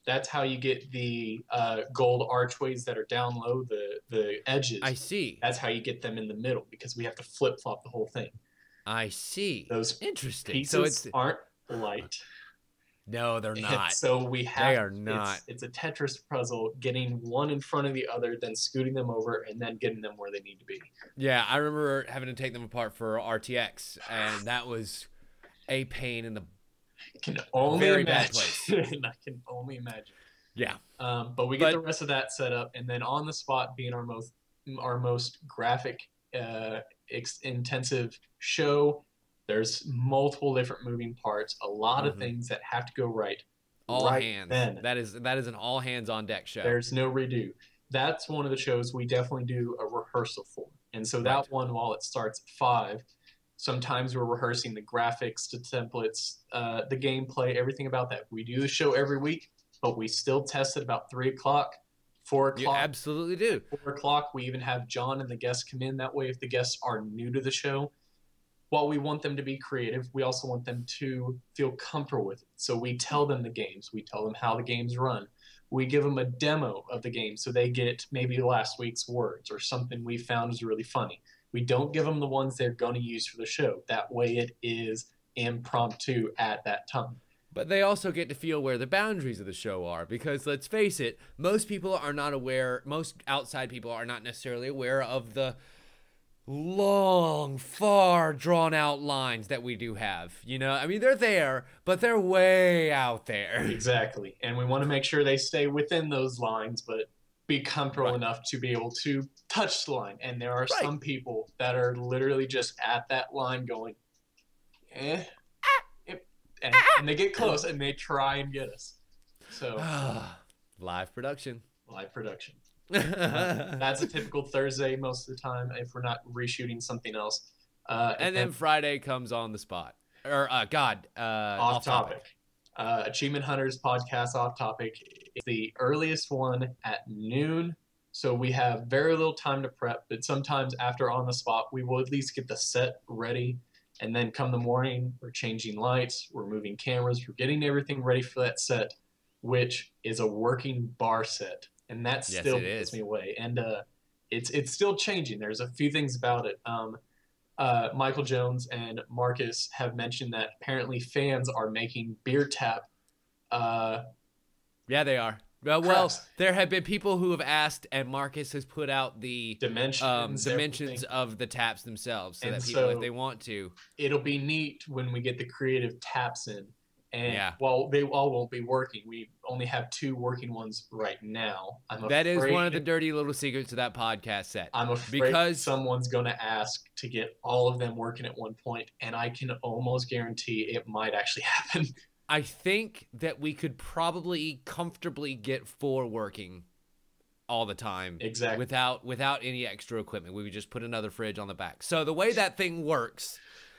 [SPEAKER 2] That's how you get the uh, gold archways that are down low, the the edges.
[SPEAKER 1] I see.
[SPEAKER 2] That's how you get them in the middle because we have to flip flop the whole thing.
[SPEAKER 1] I see.
[SPEAKER 2] Those
[SPEAKER 1] Interesting.
[SPEAKER 2] pieces
[SPEAKER 1] So it's
[SPEAKER 2] aren't light.
[SPEAKER 1] no, they're not.
[SPEAKER 2] So we have.
[SPEAKER 1] They are not.
[SPEAKER 2] It's, it's a Tetris puzzle, getting one in front of the other, then scooting them over, and then getting them where they need to be.
[SPEAKER 1] Yeah, I remember having to take them apart for R T X, and that was a pain in the
[SPEAKER 2] I can only
[SPEAKER 1] very
[SPEAKER 2] imagine.
[SPEAKER 1] bad place.
[SPEAKER 2] I can only imagine.
[SPEAKER 1] Yeah.
[SPEAKER 2] Um, but we get
[SPEAKER 1] But-
[SPEAKER 2] the rest of that set up, and then on the spot being our most our most graphic uh, ex- intensive show. There's multiple different moving parts, a lot of
[SPEAKER 1] Mhm.
[SPEAKER 2] things that have to go right.
[SPEAKER 1] all
[SPEAKER 2] right
[SPEAKER 1] hands.
[SPEAKER 2] Then.
[SPEAKER 1] That is that is an all hands on deck show.
[SPEAKER 2] There's no redo. That's one of the shows we definitely do a rehearsal for. And so that
[SPEAKER 1] Right.
[SPEAKER 2] one, while it starts at five, sometimes we're rehearsing the graphics, the templates, uh, the gameplay, everything about that. We do the show every week, but we still test at about three o'clock, four
[SPEAKER 1] You
[SPEAKER 2] o'clock.
[SPEAKER 1] absolutely do.
[SPEAKER 2] Four o'clock. We even have John and the guests come in. That way, if the guests are new to the show, while we want them to be creative, we also want them to feel comfortable with it. So we tell them the games. We tell them how the games run. We give them a demo of the game so they get maybe last week's words or something we found is really funny. We don't give them the ones they're going to use for the show. That way it is impromptu at that time.
[SPEAKER 1] But they also get to feel where the boundaries of the show are, because let's face it, most people are not aware, most outside people are not necessarily aware of the long, far drawn out lines that we do have. You know, I mean, they're there, but they're way out there.
[SPEAKER 2] Exactly. And we want to make sure they stay within those lines, but be comfortable
[SPEAKER 1] Right.
[SPEAKER 2] enough to be able to touch the line. And there are
[SPEAKER 1] Right.
[SPEAKER 2] some people that are literally just at that line going, eh, eh, and, and they get close and they try and get us. So
[SPEAKER 1] Live production.
[SPEAKER 2] live production. Uh, that's a typical Thursday most of the time if we're not reshooting something else. Uh,
[SPEAKER 1] And then Friday comes on the spot. Or, uh, God, uh,
[SPEAKER 2] off,
[SPEAKER 1] off
[SPEAKER 2] topic.
[SPEAKER 1] topic.
[SPEAKER 2] Uh, Achievement Hunters podcast off topic is the earliest one at noon. So we have very little time to prep, but sometimes after on the spot, we will at least get the set ready. And then come the morning, we're changing lights, we're moving cameras, we're getting everything ready for that set, which is a working bar set. And that
[SPEAKER 1] Yes,
[SPEAKER 2] still
[SPEAKER 1] it
[SPEAKER 2] blows
[SPEAKER 1] is.
[SPEAKER 2] me away. And uh, it's it's still changing. There's a few things about it. Um, uh, Michael Jones and Marcus have mentioned that apparently fans are making beer tap. Uh,
[SPEAKER 1] Yeah, they are. Well, well,
[SPEAKER 2] Crafts.
[SPEAKER 1] there have been people who have asked, and Marcus has put out the
[SPEAKER 2] dimensions,
[SPEAKER 1] um, dimensions
[SPEAKER 2] everything.
[SPEAKER 1] of the taps themselves, so
[SPEAKER 2] And
[SPEAKER 1] that people,
[SPEAKER 2] so-
[SPEAKER 1] if they want to,
[SPEAKER 2] It'll be neat when we get the creative taps in. And
[SPEAKER 1] Yeah.
[SPEAKER 2] while they all won't be working, we only have two working ones right now. I'm
[SPEAKER 1] that is
[SPEAKER 2] afraid,
[SPEAKER 1] one of the dirty little secrets of that podcast set.
[SPEAKER 2] I'm afraid
[SPEAKER 1] because-
[SPEAKER 2] someone's going to ask to get all of them working at one point, and I can almost guarantee it might actually happen.
[SPEAKER 1] I think that we could probably comfortably get four working all the time.
[SPEAKER 2] Exactly.
[SPEAKER 1] Without without any extra equipment. We would just put another fridge on the back. So the way that thing works,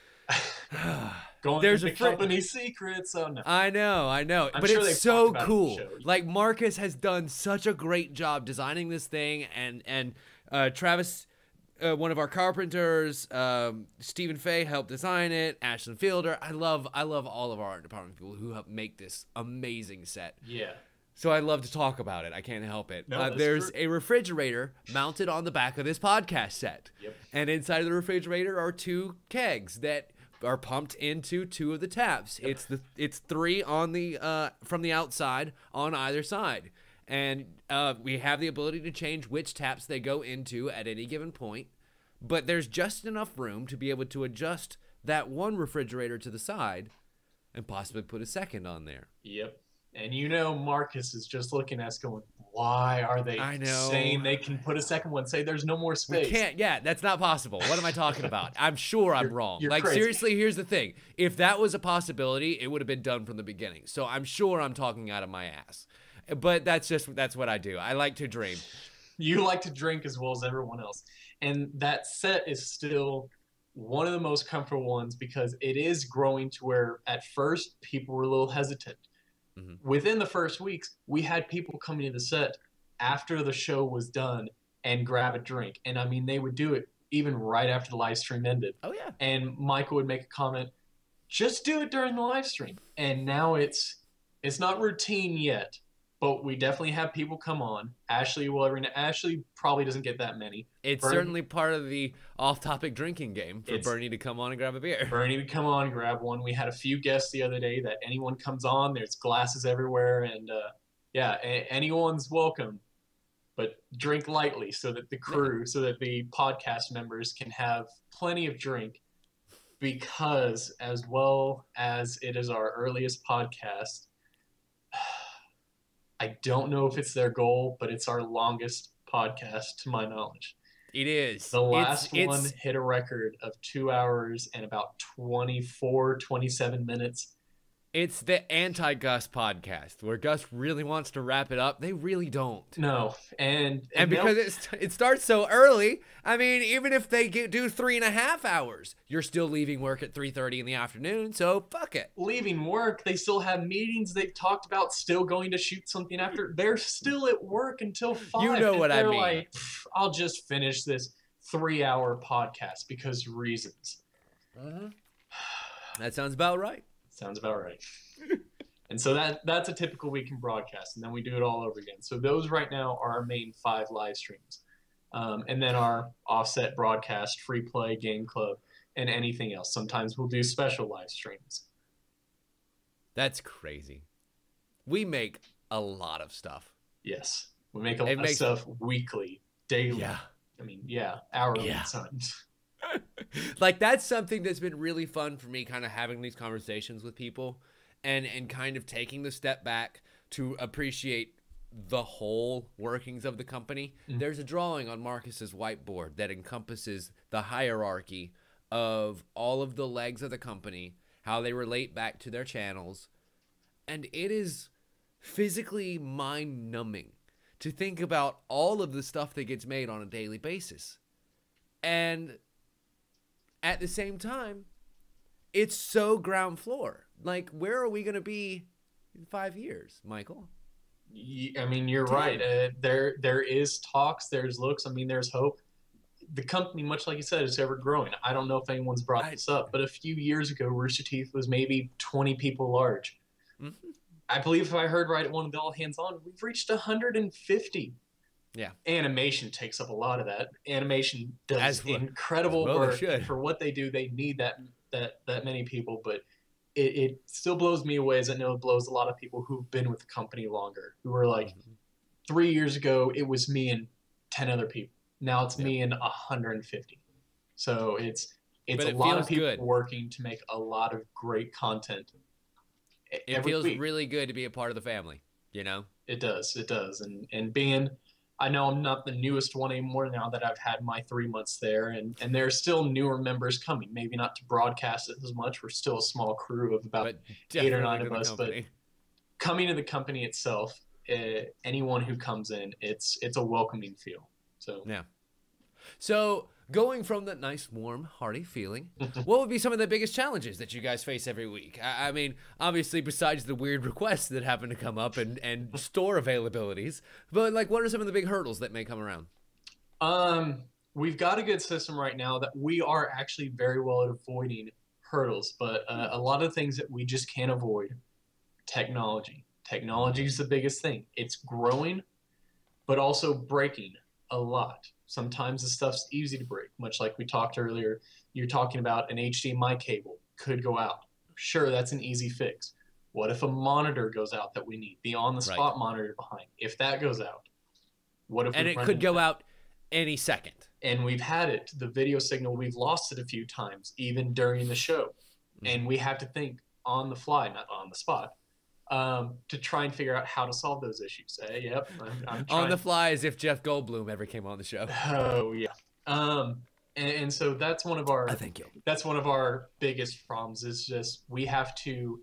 [SPEAKER 2] Going
[SPEAKER 1] There's
[SPEAKER 2] into
[SPEAKER 1] a fri-
[SPEAKER 2] company secrets. Oh no.
[SPEAKER 1] I know, I know,
[SPEAKER 2] I'm
[SPEAKER 1] but
[SPEAKER 2] sure
[SPEAKER 1] it's
[SPEAKER 2] they've
[SPEAKER 1] so
[SPEAKER 2] talked about it on the
[SPEAKER 1] cool.
[SPEAKER 2] show.
[SPEAKER 1] Like Marcus has done such a great job designing this thing, and and uh, Travis, uh, one of our carpenters, um, Stephen Fay helped design it. Ashlyn Fielder, I love, I love all of our art department people who help make this amazing set.
[SPEAKER 2] Yeah.
[SPEAKER 1] So I love to talk about it. I can't help it.
[SPEAKER 2] No,
[SPEAKER 1] uh,
[SPEAKER 2] that's
[SPEAKER 1] there's
[SPEAKER 2] true.
[SPEAKER 1] a refrigerator mounted on the back of this podcast set.
[SPEAKER 2] Yep.
[SPEAKER 1] And inside of the refrigerator are two kegs that are pumped into two of the taps.
[SPEAKER 2] Yep.
[SPEAKER 1] It's the it's three on the uh, from the outside on either side. And uh, we have the ability to change which taps they go into at any given point. But there's just enough room to be able to adjust that one refrigerator to the side and possibly put a second on there.
[SPEAKER 2] Yep. And you know Marcus is just looking at us going, why are they
[SPEAKER 1] I know.
[SPEAKER 2] saying they can put a second one? Say there's no more
[SPEAKER 1] We
[SPEAKER 2] space.
[SPEAKER 1] can't. Yeah, that's not possible. What am I talking about? I'm sure I'm
[SPEAKER 2] You're-
[SPEAKER 1] wrong.
[SPEAKER 2] you're
[SPEAKER 1] Like
[SPEAKER 2] crazy.
[SPEAKER 1] seriously, here's the thing. If that was a possibility, it would have been done from the beginning. So I'm sure I'm talking out of my ass. But that's just that's what I do. I like to dream.
[SPEAKER 2] You like to drink as well as everyone else. And that set is still one of the most comfortable ones because it is growing to where at first people were a little hesitant.
[SPEAKER 1] Mhm.
[SPEAKER 2] Within the first weeks, we had people coming to the set after the show was done and grab a drink. And I mean, they would do it even right after the live stream ended.
[SPEAKER 1] Oh yeah.
[SPEAKER 2] And Michael would make a comment, just do it during the live stream. And now it's it's not routine yet, but we definitely have people come on. Ashley will every Ashley probably doesn't get that many.
[SPEAKER 1] It's
[SPEAKER 2] Bernie,
[SPEAKER 1] certainly part of the off-topic drinking game for
[SPEAKER 2] It's-
[SPEAKER 1] Bernie to come on and grab a beer.
[SPEAKER 2] Bernie would come on, grab one. We had a few guests the other day that anyone comes on, there's glasses everywhere, and uh, yeah, a- anyone's welcome. But drink lightly so that the crew, yeah. so that the podcast members can have plenty of drink, because as well as it is our earliest podcast, I don't know if it's their goal, but it's our longest podcast to my knowledge.
[SPEAKER 1] It is.
[SPEAKER 2] The last
[SPEAKER 1] it's,
[SPEAKER 2] one
[SPEAKER 1] it's...
[SPEAKER 2] hit a record of two hours and about twenty-four, twenty-seven minutes.
[SPEAKER 1] It's the anti-Gus podcast, where Gus really wants to wrap it up. They really don't.
[SPEAKER 2] No, and and,
[SPEAKER 1] and because it's, it starts so early, I mean, even if they get, do three and a half hours, you're still leaving work at three thirty in the afternoon, so fuck it.
[SPEAKER 2] Leaving work, they still have meetings they've talked about, still going to shoot something after. They're still at work until five.
[SPEAKER 1] You know what I mean.
[SPEAKER 2] Like, I'll just finish this three-hour podcast because reasons.
[SPEAKER 1] Uh-huh. That sounds about right.
[SPEAKER 2] Sounds about right. And so that that's a typical week in broadcast, and then we do it all over again. So those right now are our main five live streams. Um, and then our offset broadcast, free play, game club, and anything else. Sometimes we'll do special live streams.
[SPEAKER 1] That's crazy. We make a lot of stuff.
[SPEAKER 2] Yes. We make a lot
[SPEAKER 1] it
[SPEAKER 2] of
[SPEAKER 1] makes...
[SPEAKER 2] stuff weekly, daily.
[SPEAKER 1] Yeah.
[SPEAKER 2] I mean, yeah, hourly
[SPEAKER 1] yeah.
[SPEAKER 2] sometimes.
[SPEAKER 1] Like, that's something that's been really fun for me, kind of having these conversations with people and and kind of taking the step back to appreciate the whole workings of the company. Mm-hmm. There's a drawing on Marcus's whiteboard that encompasses the hierarchy of all of the legs of the company, how they relate back to their channels, and it is physically mind-numbing to think about all of the stuff that gets made on a daily basis. And at the same time, it's so ground floor. Like, where are we going to be in five years, Michael?
[SPEAKER 2] I mean, you're Damn. right. Uh, there, there is talks. There's looks. I mean, there's hope. The company, much like you said, is ever growing. I don't know if anyone's brought I, this up, but a few years ago, Rooster Teeth was maybe twenty people large. Mm-hmm. I believe if I heard right at one of the all hands on, we've reached one hundred fifty.
[SPEAKER 1] Yeah.
[SPEAKER 2] Animation takes up a lot of that. Animation does
[SPEAKER 1] As well,
[SPEAKER 2] incredible
[SPEAKER 1] well
[SPEAKER 2] work for what they do. They need that that that many people, but it, it still blows me away, as I know it blows a lot of people who've been with the company longer, who are like, mm-hmm. three years ago, it was me and ten other people. Now it's yeah. me and one hundred fifty. So it's it's
[SPEAKER 1] but
[SPEAKER 2] a
[SPEAKER 1] it
[SPEAKER 2] lot of people
[SPEAKER 1] good.
[SPEAKER 2] working to make a lot of great content.
[SPEAKER 1] It feels week. really good to be a part of the family, you know?
[SPEAKER 2] It does. It does. And and being... I know I'm not the newest one anymore now that I've had my three months there, and, and there are still newer members coming. Maybe not to broadcast it as much. We're still a small crew of about eight or nine of us, but coming to the company itself, uh, anyone who comes in, it's it's a welcoming feel. So
[SPEAKER 1] yeah. So going from that nice, warm, hearty feeling, what would be some of the biggest challenges that you guys face every week? I, I mean, obviously, besides the weird requests that happen to come up and, and store availabilities, but like, what are some of the big hurdles that may come around?
[SPEAKER 2] Um, we've got a good system right now that we are actually very well at avoiding hurdles, but uh, a lot of things that we just can't avoid. Technology. Technology is the biggest thing. It's growing, but also breaking a lot. Sometimes the stuff's easy to break, much like we talked earlier. You're talking about an H D M I cable could go out. Sure, that's an easy fix. What if a monitor goes out that we need, the on-the-spot right. monitor behind? If that goes out, what if
[SPEAKER 1] and
[SPEAKER 2] we
[SPEAKER 1] it could go that? out any second?
[SPEAKER 2] And we've had it. The video signal, we've lost it a few times, even during the show. Mm-hmm. And we have to think on the fly, not on the spot, um, to try and figure out how to solve those issues. Uh, yep. I'm, I'm
[SPEAKER 1] on the fly, as if Jeff Goldblum ever came on the show.
[SPEAKER 2] Oh, yeah. Um, and, and so that's one of our,
[SPEAKER 1] I think
[SPEAKER 2] that's one of our biggest problems, is just we have to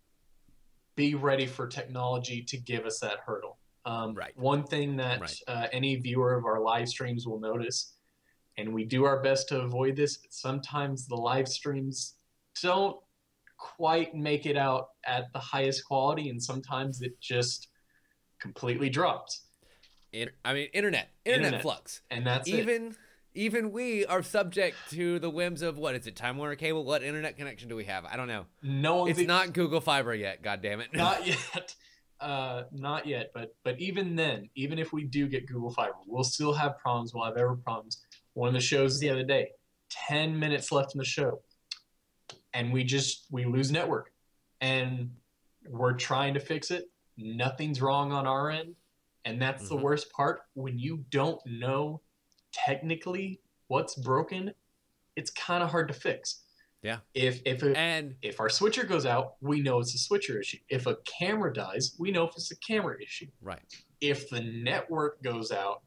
[SPEAKER 2] be ready for technology to give us that hurdle. Um,
[SPEAKER 1] right.
[SPEAKER 2] One thing that
[SPEAKER 1] right.
[SPEAKER 2] uh, any viewer of our live streams will notice, and we do our best to avoid this, but sometimes the live streams don't quite make it out at the highest quality, and sometimes it just completely drops.
[SPEAKER 1] In, I mean, internet, internet, internet flux,
[SPEAKER 2] and that's
[SPEAKER 1] even
[SPEAKER 2] it.
[SPEAKER 1] even we are subject to the whims of what is it? Time Warner Cable? What internet connection do we have? I don't know.
[SPEAKER 2] No,
[SPEAKER 1] it's not Google Fiber yet. God damn it!
[SPEAKER 2] Not yet. Uh, not yet, but but even then, even if we do get Google Fiber, we'll still have problems. We'll have ever problems. One of the shows the other day, ten minutes left in the show, and we just we lose network, and we're trying to fix it. Nothing's wrong on our end, and that's mm-hmm. the worst part. When you don't know technically what's broken, it's kind of hard to fix.
[SPEAKER 1] Yeah.
[SPEAKER 2] If if a,
[SPEAKER 1] and
[SPEAKER 2] if our switcher goes out, we know it's a switcher issue. If a camera dies, we know if it's a camera issue.
[SPEAKER 1] Right.
[SPEAKER 2] If the network goes out,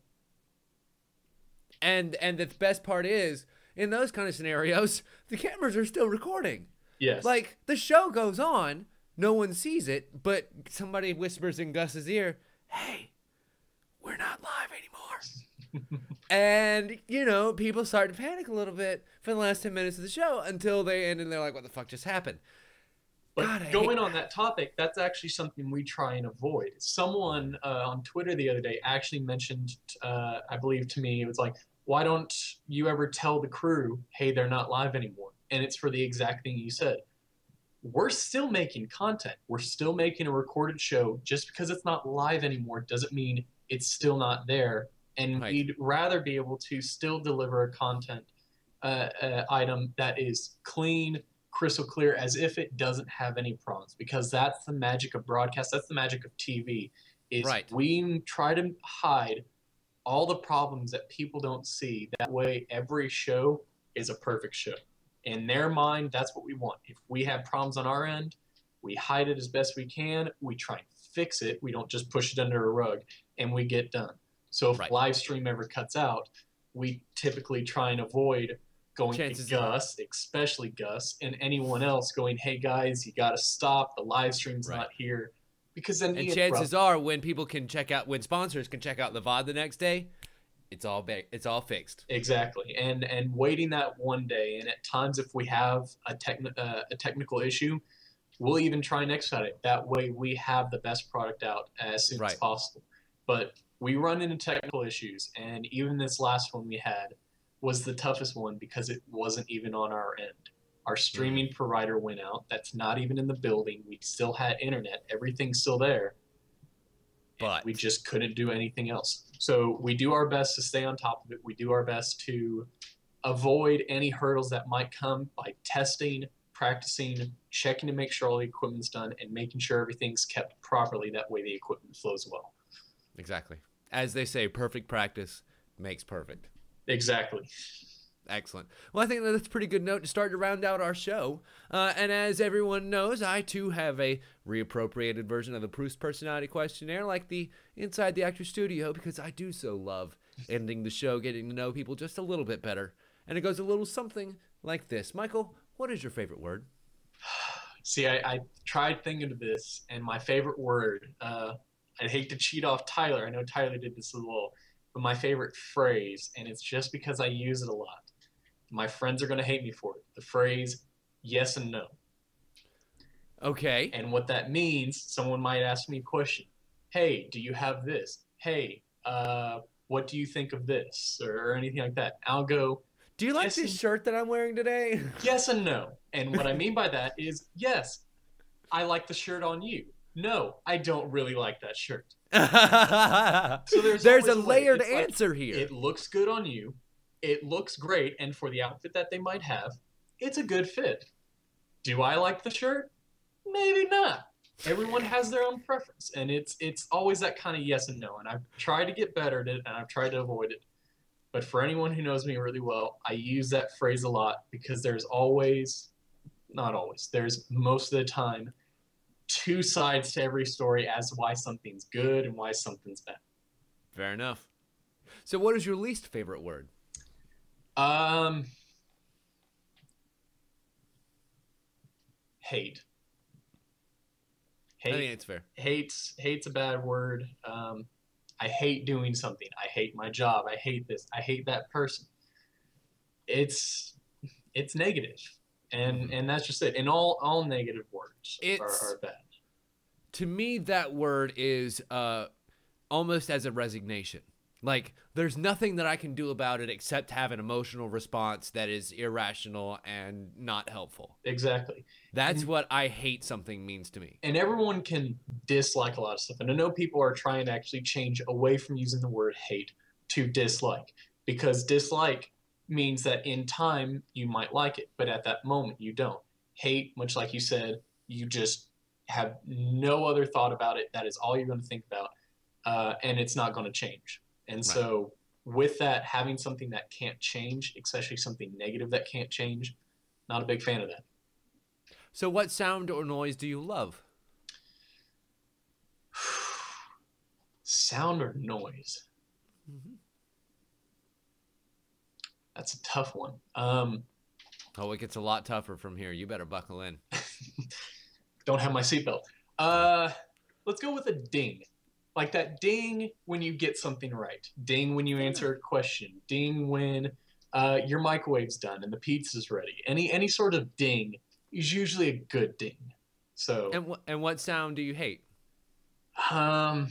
[SPEAKER 1] and and the best part is, in those kind of scenarios, the cameras are still recording.
[SPEAKER 2] Yes.
[SPEAKER 1] Like the show goes on, no one sees it, but somebody whispers in Gus's ear, "Hey, we're not live anymore." And, you know, people start to panic a little bit for the last ten minutes of the show until they end and they're like, what the fuck just happened?
[SPEAKER 2] But
[SPEAKER 1] God,
[SPEAKER 2] going on that topic, that's actually something we try and avoid. Someone uh, on Twitter the other day actually mentioned, uh, I believe to me, it was like, why don't you ever tell the crew, hey, they're not live anymore? And it's for the exact thing you said. We're still making content. We're still making a recorded show. Just because it's not live anymore doesn't mean it's still not there. And right. we'd rather be able to still deliver a content uh, uh, item that is clean, crystal clear, as if it doesn't have any problems. Because that's the magic of broadcast. That's the magic of T V. Is
[SPEAKER 1] right.
[SPEAKER 2] we try to hide all the problems that people don't see. That way, every show is a perfect show. In their mind, that's what we want. If we have problems on our end, we hide it as best we can. We try and fix it. We don't just push it under a rug, and we get done. So if right. live stream ever cuts out, we typically try and avoid going Chances to Gus, are. especially Gus, and anyone else going, hey, guys, you got to stop. The live stream's right. not here. Because then
[SPEAKER 1] and chances are when people can check out, when sponsors can check out the V O D the next day, it's all ba- it's all fixed.
[SPEAKER 2] Exactly. And and waiting that one day, and at times if we have a, techni- uh, a technical issue, we'll even try and expedite it. That way we have the best product out as soon right. as possible. But we run into technical issues, and even this last one we had was the toughest one because it wasn't even on our end. Our streaming mm. provider went out. That's not even in the building. We still had internet. Everything's still there. But we just couldn't do anything else. So we do our best to stay on top of it. We do our best to avoid any hurdles that might come by testing, practicing, checking to make sure all the equipment's done, and making sure everything's kept properly. That way the equipment flows well.
[SPEAKER 1] Exactly. As they say, perfect practice makes perfect.
[SPEAKER 2] Exactly.
[SPEAKER 1] Excellent. Well, I think that's a pretty good note to start to round out our show. Uh, and as everyone knows, I too have a reappropriated version of the Proust Personality Questionnaire, like the Inside the Actor Studio, because I do so love ending the show, getting to know people just a little bit better. And it goes a little something like this. Michael, what is your favorite word?
[SPEAKER 2] See, I, I tried thinking of this, and my favorite word, uh, I'd hate to cheat off Tyler. I know Tyler did this as well. But my favorite phrase, and it's just because I use it a lot. My friends are going to hate me for it. The phrase, yes and no.
[SPEAKER 1] Okay.
[SPEAKER 2] And what that means, someone might ask me a question. Hey, do you have this? Hey, uh, what do you think of this? Or, or anything like that. I'll go,
[SPEAKER 1] do you like
[SPEAKER 2] yes
[SPEAKER 1] this
[SPEAKER 2] and,
[SPEAKER 1] shirt that I'm wearing today?
[SPEAKER 2] Yes and no. And what I mean by that is, yes, I like the shirt on you. No, I don't really like that shirt. So there's,
[SPEAKER 1] there's a
[SPEAKER 2] a
[SPEAKER 1] layered
[SPEAKER 2] like,
[SPEAKER 1] answer here.
[SPEAKER 2] It looks good on you. It looks great, and for the outfit that they might have, it's a good fit. Do I like the shirt? Maybe not. Everyone has their own preference, and it's it's always that kind of yes and no, and I've tried to get better at it, and I've tried to avoid it. But for anyone who knows me really well, I use that phrase a lot because there's always, not always, there's most of the time, two sides to every story as to why something's good and why something's bad.
[SPEAKER 1] Fair enough. So what is your least favorite word?
[SPEAKER 2] Um, hate. Hate.
[SPEAKER 1] I think it's fair.
[SPEAKER 2] Hate's hate's a bad word. Um, I hate doing something. I hate my job. I hate this. I hate that person. It's it's negative, and mm-hmm. and that's just it. And all all negative words are, are bad.
[SPEAKER 1] To me, that word is uh, almost as a resignation. Like, there's nothing that I can do about it except have an emotional response that is irrational and not helpful.
[SPEAKER 2] Exactly.
[SPEAKER 1] That's
[SPEAKER 2] and,
[SPEAKER 1] what I hate something means to me.
[SPEAKER 2] and everyone can dislike a lot of stuff. And I know people are trying to actually change away from using the word hate to dislike, because dislike means that in time you might like it, but at that moment you don't. Hate, much like you said, you just have no other thought about it. That is all you're going to think about, uh, and it's not going to change. And
[SPEAKER 1] Right.
[SPEAKER 2] so with that, having something that can't change, especially something negative that can't change, not a big fan of that.
[SPEAKER 1] So what sound or noise do you love?
[SPEAKER 2] Sound or noise?
[SPEAKER 1] Mm-hmm.
[SPEAKER 2] That's a tough one. Um,
[SPEAKER 1] oh, it gets a lot tougher from here. You better buckle in.
[SPEAKER 2] Don't have my seatbelt. Uh, let's go with a ding. Like that ding when you get something right. Ding when you answer a question. Ding when uh, your microwave's done and the pizza's ready. Any any sort of ding is usually a good ding. So.
[SPEAKER 1] And wh- and what sound do you hate?
[SPEAKER 2] Um,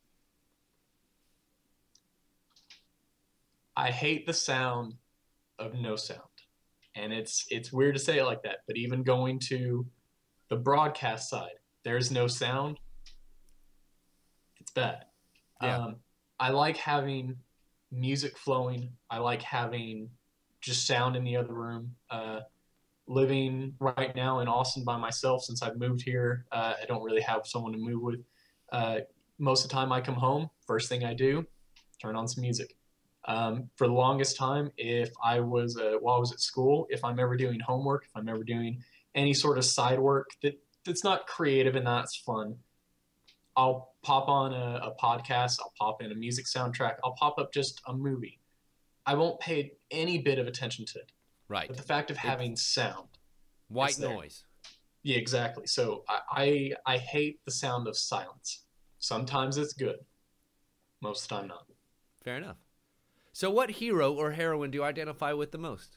[SPEAKER 2] I hate the sound of no sound, and it's it's weird to say it like that. But even going to the broadcast side, there's no sound. It's bad.
[SPEAKER 1] Yeah.
[SPEAKER 2] Um, I like having music flowing. I like having just sound in the other room. Uh, living right now in Austin by myself since I've moved here, uh, I don't really have someone to move with. Uh, most of the time I come home, first thing I do, turn on some music. Um, for the longest time, if I was uh, while I was at school, if I'm ever doing homework, if I'm ever doing any sort of side work that, that's not creative and that's fun, I'll pop on a, a podcast, I'll pop in a music soundtrack, I'll pop up just a movie. I won't pay any bit of attention to it.
[SPEAKER 1] Right.
[SPEAKER 2] But the fact of having it's sound.
[SPEAKER 1] White noise.
[SPEAKER 2] Yeah, exactly. So I, I I hate the sound of silence. Sometimes it's good. Most of the time not.
[SPEAKER 1] Fair enough. So what hero or heroine do you identify with the most?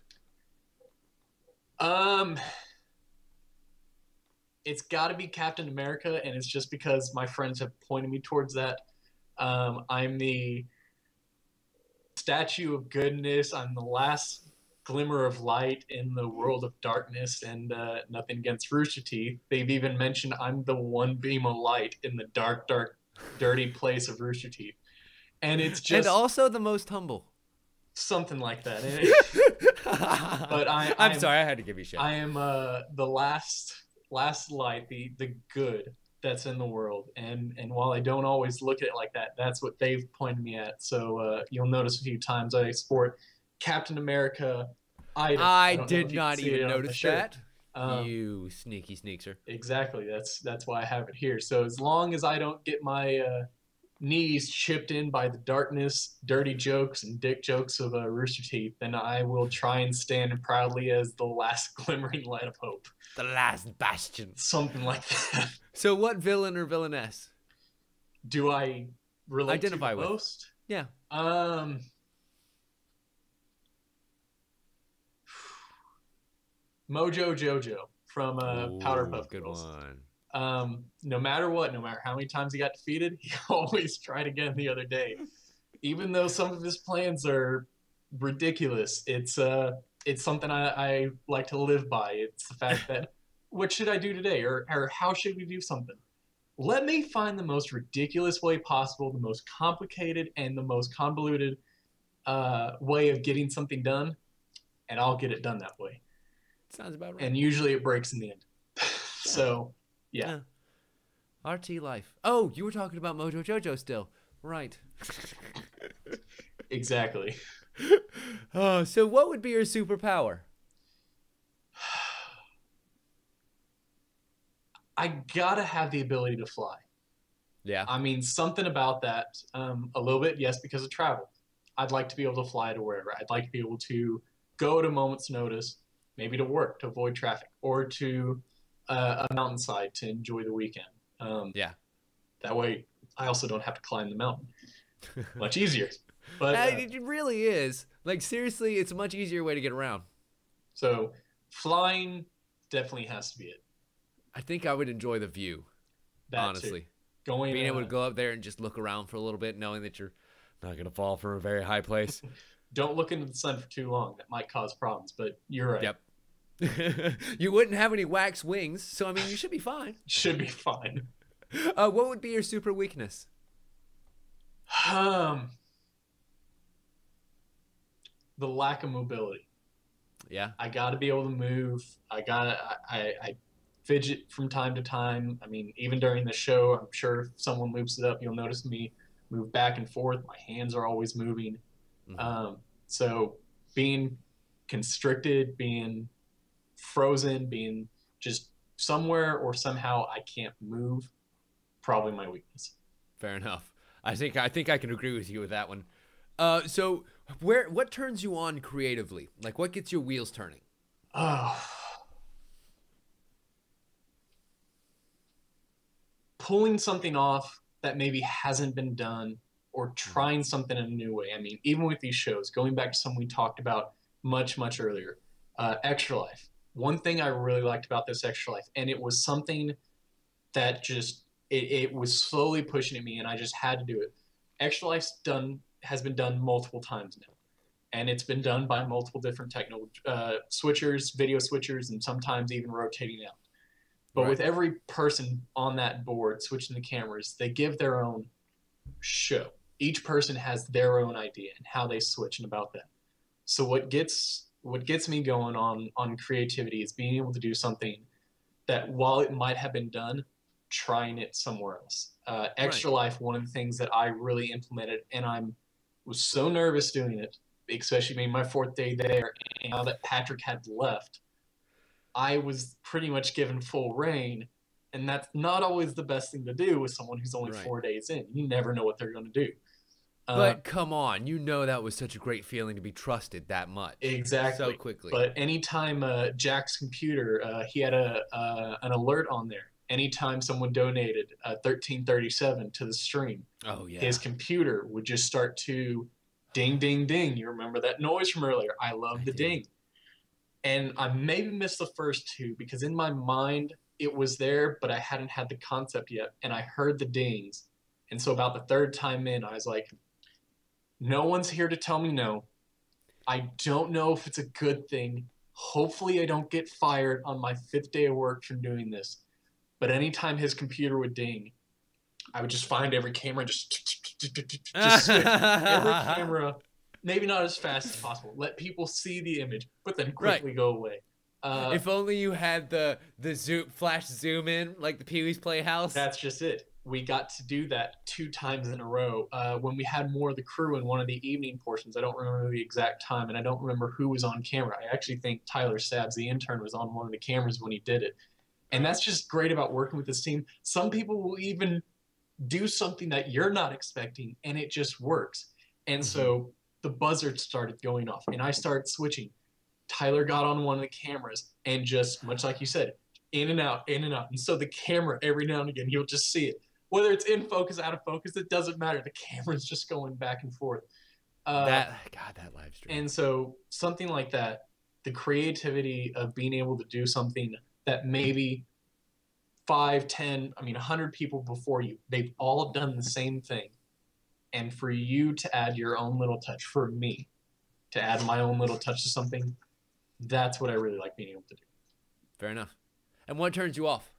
[SPEAKER 2] Um, it's got to be Captain America, and it's just because my friends have pointed me towards that. Um, I'm the statue of goodness. I'm the last glimmer of light in the world of darkness, and uh, nothing against Rooster Teeth. They've even mentioned I'm the one beam of light in the dark, dark, dirty place of Rooster Teeth. And it's just...
[SPEAKER 1] And also the most humble.
[SPEAKER 2] Something like that. But I,
[SPEAKER 1] I'm,
[SPEAKER 2] I'm
[SPEAKER 1] sorry, I had to give you shit.
[SPEAKER 2] I am uh, the last last light, the the good that's in the world. And and while I don't always look at it like that, that's what they've pointed me at. So uh, you'll notice a few times I sport Captain America item.
[SPEAKER 1] I,
[SPEAKER 2] I
[SPEAKER 1] did not even notice that.
[SPEAKER 2] Um,
[SPEAKER 1] you sneaky sneakser.
[SPEAKER 2] Exactly. That's that's why I have it here. So as long as I don't get my uh, knees chipped in by the darkness, dirty jokes, and dick jokes of uh, Rooster Teeth, then I will try and stand proudly as the last glimmering light of hope.
[SPEAKER 1] The last bastion.
[SPEAKER 2] Something like that.
[SPEAKER 1] So what villain or villainess
[SPEAKER 2] do I relate
[SPEAKER 1] identify
[SPEAKER 2] to the
[SPEAKER 1] with?
[SPEAKER 2] most?
[SPEAKER 1] Yeah.
[SPEAKER 2] Um... Mojo Jojo from uh,
[SPEAKER 1] Ooh,
[SPEAKER 2] Powerpuff
[SPEAKER 1] good
[SPEAKER 2] Girls.
[SPEAKER 1] one.
[SPEAKER 2] Um, no matter what, no matter how many times he got defeated, he always tried again the other day. Even though some of his plans are ridiculous, it's uh, it's something I, I like to live by. It's the fact that, what should I do today? Or, or how should we do something? Let me find the most ridiculous way possible, the most complicated and the most convoluted uh, way of getting something done, and I'll get it done that way.
[SPEAKER 1] Sounds about right.
[SPEAKER 2] And usually it breaks in the end. So... Yeah.
[SPEAKER 1] yeah. R T life. Oh, you were talking about Mojo Jojo still. Right.
[SPEAKER 2] Exactly.
[SPEAKER 1] Oh, so what would be your superpower?
[SPEAKER 2] I gotta have the ability to fly.
[SPEAKER 1] Yeah.
[SPEAKER 2] I mean, something about that, um, a little bit, yes, because of travel. I'd like to be able to fly to wherever. I'd like to be able to go at a moment's notice, maybe to work, to avoid traffic, or to... Uh, a mountainside to enjoy the weekend. Um,
[SPEAKER 1] yeah.
[SPEAKER 2] That way, I also don't have to climb the mountain. Much easier. But uh,
[SPEAKER 1] it really is. Like, seriously, it's a much easier way to get around.
[SPEAKER 2] So, flying definitely has to be it.
[SPEAKER 1] I think I would enjoy the view.
[SPEAKER 2] That
[SPEAKER 1] honestly.
[SPEAKER 2] Too. Going
[SPEAKER 1] being
[SPEAKER 2] uh,
[SPEAKER 1] able to go up there and just look around for a little bit, knowing that you're Not gonna fall from a very high place.
[SPEAKER 2] Don't look into the sun for too long. That might cause problems, but you're right.
[SPEAKER 1] Yep. You wouldn't have any wax wings, so I mean, you should be fine.
[SPEAKER 2] Should be fine.
[SPEAKER 1] Uh, what would be your super weakness?
[SPEAKER 2] Um, the lack of mobility.
[SPEAKER 1] Yeah.
[SPEAKER 2] I got to be able to move. I got to, I, I fidget from time to time. I mean, even during the show, I'm sure if someone moves it up, you'll notice me move back and forth. My hands are always moving. Mm-hmm. Um, so being constricted, being frozen, being just somewhere or somehow I can't move, probably my weakness.
[SPEAKER 1] Fair enough. I think I think I can agree with you with that one. Uh, so where what turns you on creatively? Like, what gets your wheels turning?
[SPEAKER 2] Oh, pulling something off that maybe hasn't been done, or trying something in a new way. I mean, even with these shows, going back to something we talked about much much earlier, uh, Extra Life. One thing I really liked about this Extra Life, and it was something that just it, it was slowly pushing at me, and I just had to do it. Extra Life's done has been done multiple times now, and it's been done by multiple different techno uh, switchers, video switchers, and sometimes even rotating out. But right. with every person on that board switching the cameras, they give their own show. Each person has their own idea and how they switch and about that. So what gets what gets me going on on creativity is being able to do something that, while it might have been done, trying it somewhere else. Uh, Extra right. Life, one of the things that I really implemented, and I'm was so nervous doing it, especially being my fourth day there, and now that Patrick had left, I was pretty much given full reign, and that's not always the best thing to do with someone who's only right. four days in. You never know what they're going to do.
[SPEAKER 1] But
[SPEAKER 2] uh,
[SPEAKER 1] come on, you know that was such a great feeling to be trusted that much.
[SPEAKER 2] Exactly.
[SPEAKER 1] So quickly.
[SPEAKER 2] But anytime uh, Jack's computer, uh, he had a uh, an alert on there. Anytime someone donated uh, thirteen thirty-seven to the stream,
[SPEAKER 1] oh yeah,
[SPEAKER 2] his computer would just start to ding, ding, ding. You remember that noise from earlier? I love
[SPEAKER 1] I
[SPEAKER 2] the
[SPEAKER 1] do.
[SPEAKER 2] ding. And I maybe missed the first two because in my mind it was there, but I hadn't had the concept yet. And I heard the dings. And so about the third time in, I was like, no one's here to tell me no. I don't know if it's a good thing. Hopefully I don't get fired on my fifth day of work from doing this. But anytime his computer would ding, I would just find every camera, just, just switch every camera, maybe not as fast as possible. Let people see the image, but then quickly
[SPEAKER 1] right.
[SPEAKER 2] go away. Uh,
[SPEAKER 1] if only you had the the zoom flash zoom in like the Pee-wee's Playhouse.
[SPEAKER 2] That's just it. We got to do that two times in a row uh, when we had more of the crew in one of the evening portions. I don't remember the exact time, and I don't remember who was on camera. I actually think Tyler Sabs, the intern, was on one of the cameras when he did it. And that's just great about working with this team. Some people will even do something that you're not expecting, and it just works. And mm-hmm. so the buzzard started going off, and I started switching. Tyler got on one of the cameras, and just, much like you said, in and out, in and out. And so the camera, every now and again, you'll just see it. Whether it's in focus, out of focus, it doesn't matter. The camera's just going back and forth. Uh,
[SPEAKER 1] that God, that live stream.
[SPEAKER 2] And so something like that, the creativity of being able to do something that maybe five, ten, I mean, a hundred people before you, they've all done the same thing. And for you to add your own little touch, for me to add my own little touch to something, that's what I really like being able to do.
[SPEAKER 1] Fair enough. And what turns you off?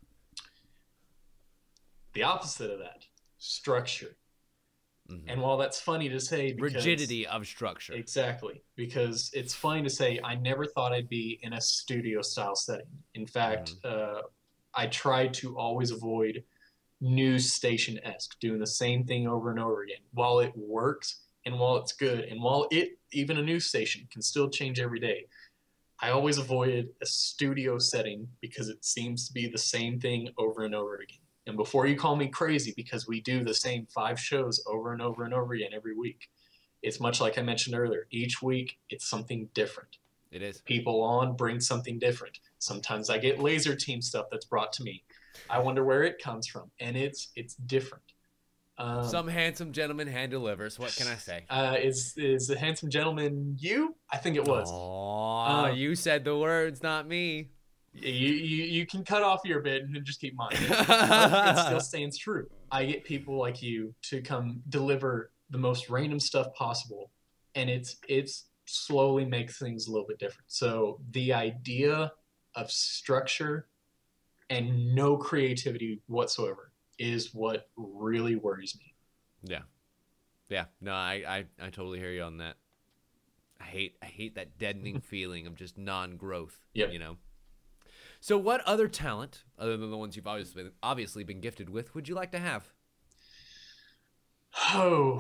[SPEAKER 2] The opposite of that, structure.
[SPEAKER 1] Mm-hmm.
[SPEAKER 2] And while that's funny to say, because,
[SPEAKER 1] rigidity of structure.
[SPEAKER 2] Exactly, because it's funny to say, I never thought I'd be in a studio style setting. In fact, mm-hmm. uh, I tried to always avoid news station-esque, doing the same thing over and over again. While it works and while it's good, and while it, even a news station, can still change every day, I always avoided a studio setting because it seems to be the same thing over and over again. And before you call me crazy because we do the same five shows over and over and over again every week, it's much like I mentioned earlier. Each week, it's something different.
[SPEAKER 1] It is.
[SPEAKER 2] People on bring something different. Sometimes I get laser team stuff that's brought to me. I wonder where it comes from, and it's it's different. Um,
[SPEAKER 1] Some handsome gentleman hand delivers. What can I say?
[SPEAKER 2] Uh, is is the handsome gentleman you? I think it was.
[SPEAKER 1] Aw, uh, you said the words, not me.
[SPEAKER 2] You, you you can cut off your bit and then just keep mine. It still stands true. I get people like you to come deliver the most random stuff possible, and it's it's slowly makes things a little bit different. So the idea of structure and no creativity whatsoever is what really worries me.
[SPEAKER 1] Yeah. Yeah. No, I, I, I totally hear you on that. I hate I hate that deadening feeling of just non-growth,
[SPEAKER 2] Yep.
[SPEAKER 1] you know? So what other talent, other than the ones you've obviously been, obviously been gifted with, would you like to have?
[SPEAKER 2] Oh,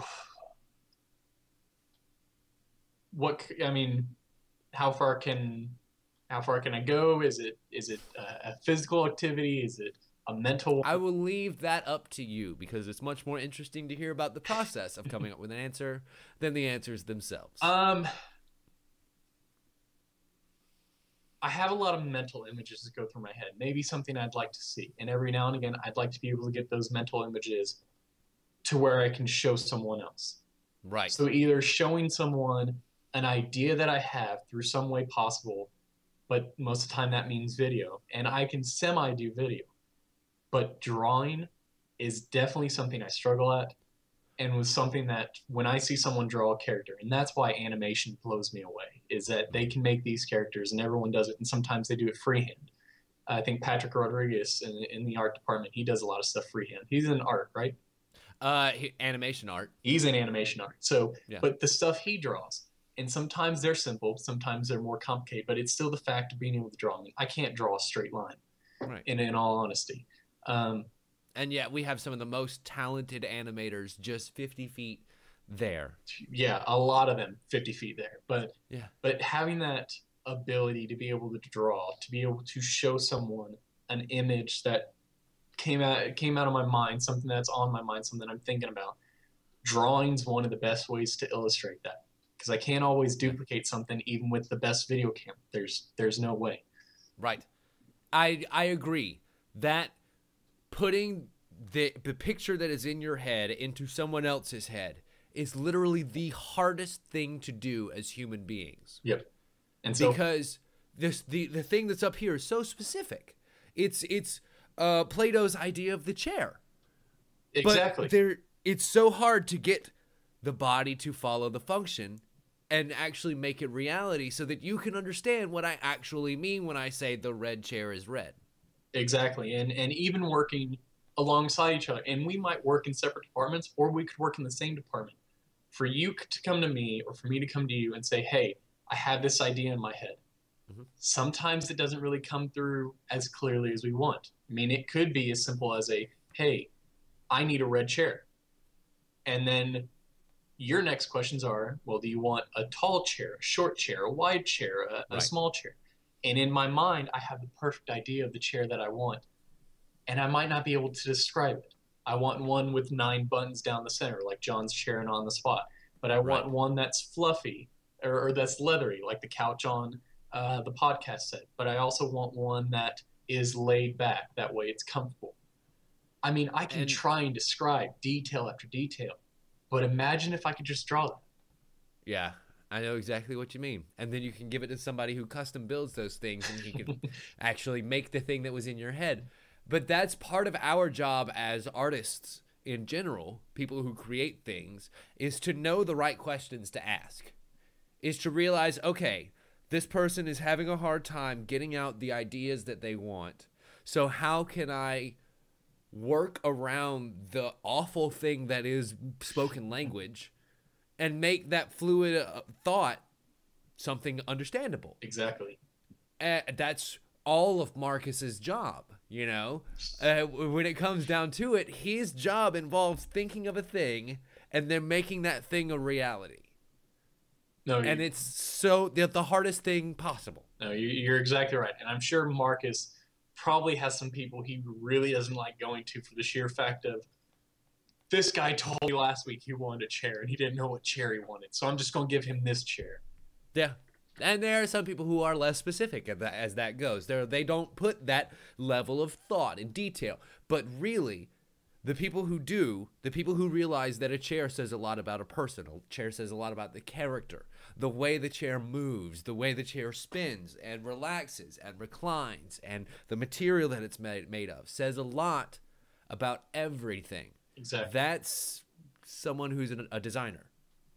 [SPEAKER 2] what c- I mean, how far can how far can I go? Is it is it a, a physical activity? Is it a mental
[SPEAKER 1] I will leave that up to you because it's much more interesting to hear about the process of coming up with an answer than the answers themselves.
[SPEAKER 2] Um, I have a lot of mental images that go through my head. Maybe something I'd like to see. And every now and again, I'd like to be able to get those mental images to where I can show someone else.
[SPEAKER 1] Right.
[SPEAKER 2] So either showing someone an idea that I have through some way possible, but most of the time that means video. And I can semi do video. But drawing is definitely something I struggle at, and was something that when I see someone draw a character, and that's why animation blows me away, is that they can make these characters and everyone does it, and sometimes they do it freehand. I think Patrick Rodriguez in, in the art department, he does a lot of stuff freehand. He's in art, right?
[SPEAKER 1] Uh, animation art.
[SPEAKER 2] He's in animation art. So,
[SPEAKER 1] Yeah.
[SPEAKER 2] but the stuff he draws, and sometimes they're simple, sometimes they're more complicated, but it's still the fact of being able to draw them. I can't draw a straight line,
[SPEAKER 1] Right.
[SPEAKER 2] in, in all honesty. Um,
[SPEAKER 1] And yet we have some of the most talented animators just fifty feet there.
[SPEAKER 2] yeah, a lot of them fifty feet there. But
[SPEAKER 1] Yeah.
[SPEAKER 2] but having that ability to be able to draw, to be able to show someone an image that came out came out of my mind, something that's on my mind, something I'm thinking about. Drawing's one of the best ways to illustrate that. Because I can't always duplicate something even with the best video camera. There's there's no way.
[SPEAKER 1] Right. I I agree that putting the the picture that is in your head into someone else's head is literally the hardest thing to do as human beings.
[SPEAKER 2] Yep. And so
[SPEAKER 1] Because this the the thing that's up here is so specific. It's it's uh Plato's idea of the chair.
[SPEAKER 2] exactly.
[SPEAKER 1] But there it's so hard to get the body to follow the function and actually make it reality so that you can understand what I actually mean when I say the red chair is red.
[SPEAKER 2] Exactly. And and even working alongside each other. And we might work in separate departments, or we could work in the same department. For you to come to me or for me to come to you and say, hey, I have this idea in my head.
[SPEAKER 1] Mm-hmm.
[SPEAKER 2] Sometimes it doesn't really come through as clearly as we want. I mean, it could be as simple as a, hey, I need a red chair. And then your next questions are, well, do you want a tall chair, a short chair, a wide chair, a, a
[SPEAKER 1] Right.
[SPEAKER 2] small chair? And in my mind, I have the perfect idea of the chair that I want. And I might not be able to describe it. I want one with nine buttons down the center, like John's chair and On the Spot. But I want
[SPEAKER 1] Right.
[SPEAKER 2] one that's fluffy or, or that's leathery, like the couch on uh, the podcast set. But I also want one that is laid back. That way it's comfortable. I mean, I can
[SPEAKER 1] And-
[SPEAKER 2] try and describe detail after detail. But imagine if I could just draw that.
[SPEAKER 1] Yeah, I know exactly what you mean. And then you can give it to somebody who custom builds those things and he can actually make the thing that was in your head. But that's part of our job as artists in general, people who create things, is to know the right questions to ask. Is to realize, okay, this person is having a hard time getting out the ideas that they want. So how can I work around the awful thing that is spoken language and make that fluid uh, thought something understandable?
[SPEAKER 2] Exactly.
[SPEAKER 1] Uh, that's all of Marcus's job, you know? Uh, when it comes down to it, his job involves thinking of a thing and then making that thing a reality.
[SPEAKER 2] No,
[SPEAKER 1] And
[SPEAKER 2] you,
[SPEAKER 1] it's so the, the hardest thing possible.
[SPEAKER 2] no, you, you're exactly right. And I'm sure Marcus probably has some people he really doesn't like going to for the sheer fact of, this guy told me last week he wanted a chair and he didn't know what chair he wanted. So I'm just going to give him this chair.
[SPEAKER 1] Yeah. And there are some people who are less specific as that, as that goes. They're, they don't put that level of thought and detail. But really, the people who do, the people who realize that a chair says a lot about a person, a chair says a lot about the character, the way the chair moves, the way the chair spins and relaxes and reclines, and the material that it's made, made of says a lot about everything.
[SPEAKER 2] Exactly.
[SPEAKER 1] That's someone who's an, a designer.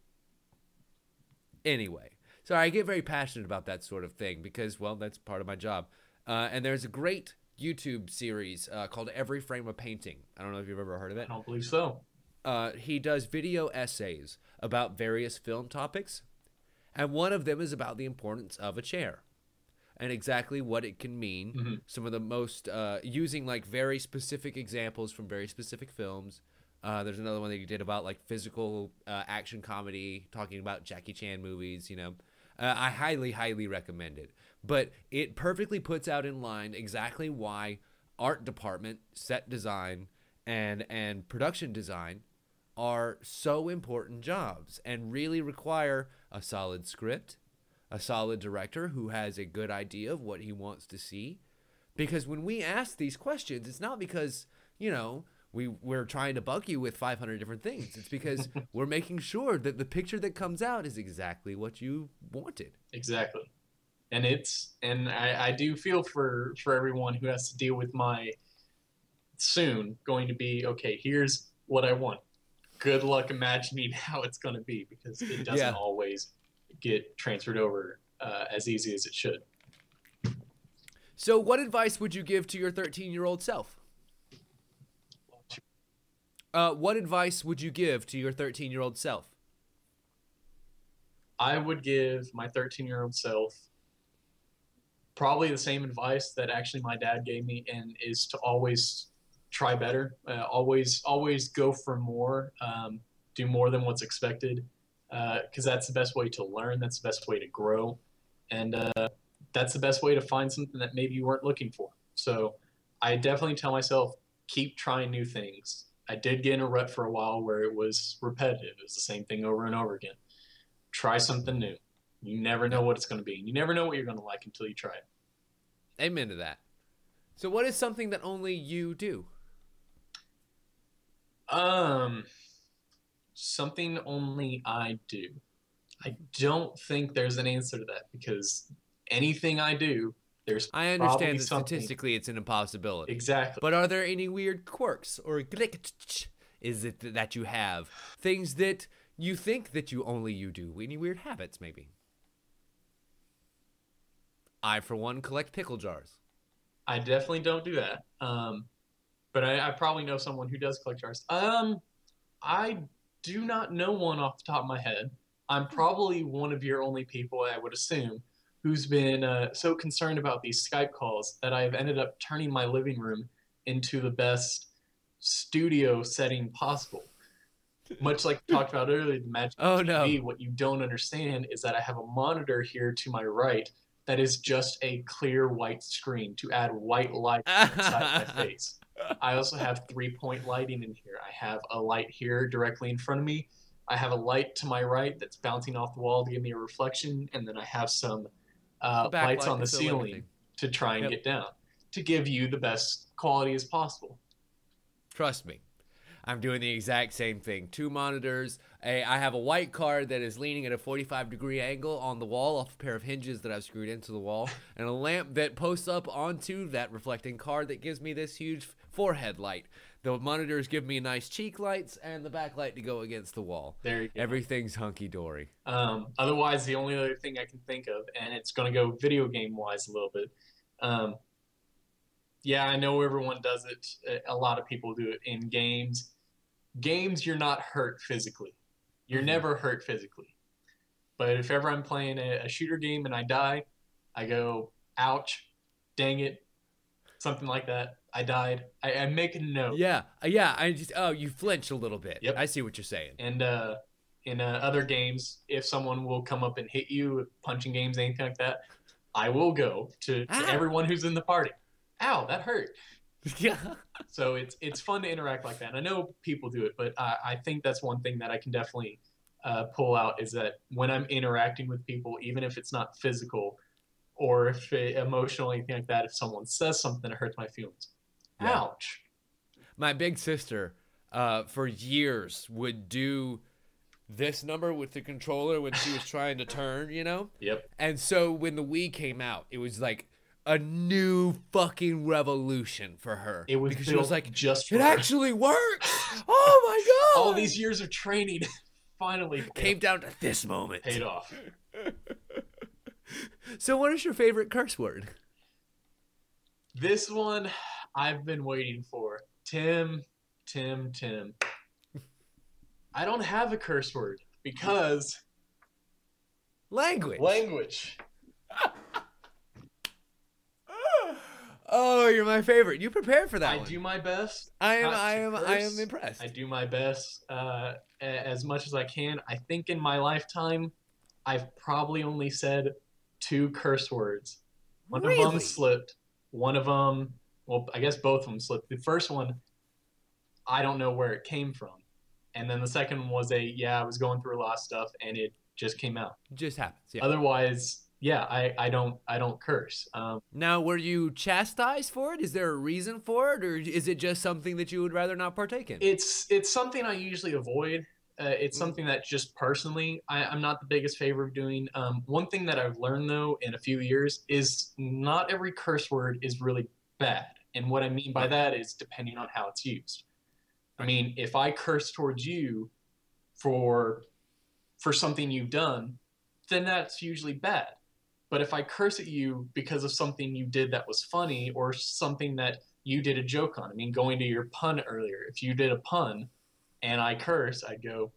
[SPEAKER 1] Anyway, so I get very passionate about that sort of thing because, well, that's part of my job. Uh, and there's a great YouTube series uh, called Every Frame a Painting. I don't know if you've ever heard of it.
[SPEAKER 2] I don't believe so.
[SPEAKER 1] Uh, he does video essays about various film topics, and one of them is about the importance of a chair and exactly what it can mean.
[SPEAKER 2] Mm-hmm.
[SPEAKER 1] Some of the most, uh, using like very specific examples from very specific films. Uh, there's another one that he did about like physical uh, action comedy, talking about Jackie Chan movies, you know. Uh, I highly, highly recommend it. But it perfectly puts out in line exactly why art department, set design, and and production design are so important jobs and really require a solid script, a solid director who has a good idea of what he wants to see. Because when we ask these questions, it's not because, you know, we, we're trying to bug you with five hundred different things. It's because we're making sure that the picture that comes out is exactly what you wanted.
[SPEAKER 2] Exactly. And it's, and I, I do feel for, for everyone who has to deal with my soon going to be, okay, here's what I want. Good luck imagining how it's going to be, because it doesn't
[SPEAKER 1] Yeah.
[SPEAKER 2] always get transferred over uh, as easy as it should.
[SPEAKER 1] So what advice would you give to your thirteen-year-old self? Uh, what advice would you give to your thirteen-year-old self?
[SPEAKER 2] I would give my thirteen-year-old self probably the same advice that actually my dad gave me, and is to always try better, uh, always always go for more, um, do more than what's expected, because uh, that's the best way to learn, that's the best way to grow, and uh, that's the best way to find something that maybe you weren't looking for. So I definitely tell myself, keep trying new things. I did get in a rut for a while where it was repetitive. It was the same thing over and over again. Try something new. You never know what it's going to be. You never know what you're going to like until you try it.
[SPEAKER 1] Amen to that. So what is something that only you do?
[SPEAKER 2] Um, something only I do. I don't think there's an answer to that, because anything I do, there's
[SPEAKER 1] I
[SPEAKER 2] probably
[SPEAKER 1] understand that
[SPEAKER 2] something.
[SPEAKER 1] statistically it's an impossibility.
[SPEAKER 2] Exactly.
[SPEAKER 1] But are there any weird quirks or glitch is it that you have? Things that you think that you only you do? Any weird habits, maybe? I, for one, collect pickle jars.
[SPEAKER 2] I definitely don't do that. Um, but I, I probably know someone who does collect jars. Um, I do not know one off the top of my head. I'm probably one of your only people, I would assume, who's been uh, so concerned about these Skype calls that I've ended up turning my living room into the best studio setting possible. Much like we talked about earlier, the magic
[SPEAKER 1] Oh,
[SPEAKER 2] of T V,
[SPEAKER 1] no.
[SPEAKER 2] what you don't understand is that I have a monitor here to my right that is just a clear white screen to add white light inside my face. I also have three-point lighting in here. I have a light here directly in front of me. I have a light to my right that's bouncing off the wall to give me a reflection, and then I have some uh,
[SPEAKER 1] The
[SPEAKER 2] lights
[SPEAKER 1] backlight
[SPEAKER 2] on the
[SPEAKER 1] is so
[SPEAKER 2] ceiling
[SPEAKER 1] everything.
[SPEAKER 2] to try and
[SPEAKER 1] Yep.
[SPEAKER 2] get down to give you the best quality as possible.
[SPEAKER 1] Trust me. I'm doing the exact same thing. Two monitors. A, I have a white card that is leaning at a forty-five degree angle on the wall off a pair of hinges that I've screwed into the wall, and a lamp that posts up onto that reflecting card that gives me this huge forehead light. The monitors give me nice cheek lights and the backlight to go against the wall.
[SPEAKER 2] There you go.
[SPEAKER 1] Everything's hunky-dory.
[SPEAKER 2] Um, otherwise, the only other thing I can think of, and it's going to go video game wise a little bit. Um, yeah, I know everyone does it. A lot of people do it in games. Games, you're not hurt physically. You're
[SPEAKER 1] Mm-hmm.
[SPEAKER 2] never hurt physically. But if ever I'm playing a, a shooter game and I die, I go, ouch, dang it, something like that. I died. I, I make a note.
[SPEAKER 1] Yeah, uh, yeah. I just oh, you flinch a little bit.
[SPEAKER 2] Yep.
[SPEAKER 1] I see what you're saying.
[SPEAKER 2] And uh, in uh, other games, if someone will come up and hit you, punching games, anything like that, I will go to, to
[SPEAKER 1] Ow.
[SPEAKER 2] everyone who's in the party. Ow, that hurt.
[SPEAKER 1] Yeah.
[SPEAKER 2] So it's it's fun to interact like that. And I know people do it, but I, I think that's one thing that I can definitely uh, pull out is that when I'm interacting with people, even if it's not physical or if it, emotional, anything like that, if someone says something that hurts my feelings,
[SPEAKER 1] Yeah.
[SPEAKER 2] ouch.
[SPEAKER 1] My big sister, uh, for years would do this number with the controller when she was trying to turn, you know?
[SPEAKER 2] Yep.
[SPEAKER 1] And so when the Wii came out, it was like a new fucking revolution for her.
[SPEAKER 2] It was
[SPEAKER 1] because she was like,
[SPEAKER 2] just for
[SPEAKER 1] it
[SPEAKER 2] her.
[SPEAKER 1] actually works. Oh my god!
[SPEAKER 2] All these years of training finally
[SPEAKER 1] came down to this moment.
[SPEAKER 2] Paid off.
[SPEAKER 1] So, what is your favorite curse word?
[SPEAKER 2] This one I've been waiting for. Tim, Tim, Tim. I don't have a curse word because
[SPEAKER 1] language.
[SPEAKER 2] Language.
[SPEAKER 1] Oh, you're my favorite. You prepared for that
[SPEAKER 2] I
[SPEAKER 1] one.
[SPEAKER 2] do my best.
[SPEAKER 1] I am.
[SPEAKER 2] not
[SPEAKER 1] I
[SPEAKER 2] to
[SPEAKER 1] am.
[SPEAKER 2] curse.
[SPEAKER 1] I am impressed.
[SPEAKER 2] I do my best uh, a- as much as I can. I think in my lifetime, I've probably only said two curse words. One
[SPEAKER 1] Really?
[SPEAKER 2] of them slipped. One of them, well, I guess both of them slipped. The first one, I don't know where it came from, and then the second one was a yeah, I was going through a lot of stuff, and it just came out.
[SPEAKER 1] Just happens. Yeah.
[SPEAKER 2] Otherwise, yeah, I, I don't I don't curse. Um,
[SPEAKER 1] Now, were you chastised for it? Is there a reason for it, or is it just something that you would rather not partake in?
[SPEAKER 2] it's it's something I usually avoid. Uh, it's
[SPEAKER 1] Mm.
[SPEAKER 2] something that just personally I, I'm not the biggest favor of doing. Um, one thing that I've learned though in a few years is not every curse word is really bad, and what I mean by
[SPEAKER 1] Right.
[SPEAKER 2] that is depending on how it's used. I mean, if I curse towards you for for something you've done, then that's usually bad. But if I curse at you because of something you did that was funny or something that you did a joke on, I mean, going to your pun earlier, if you did a pun and I curse, I'd go,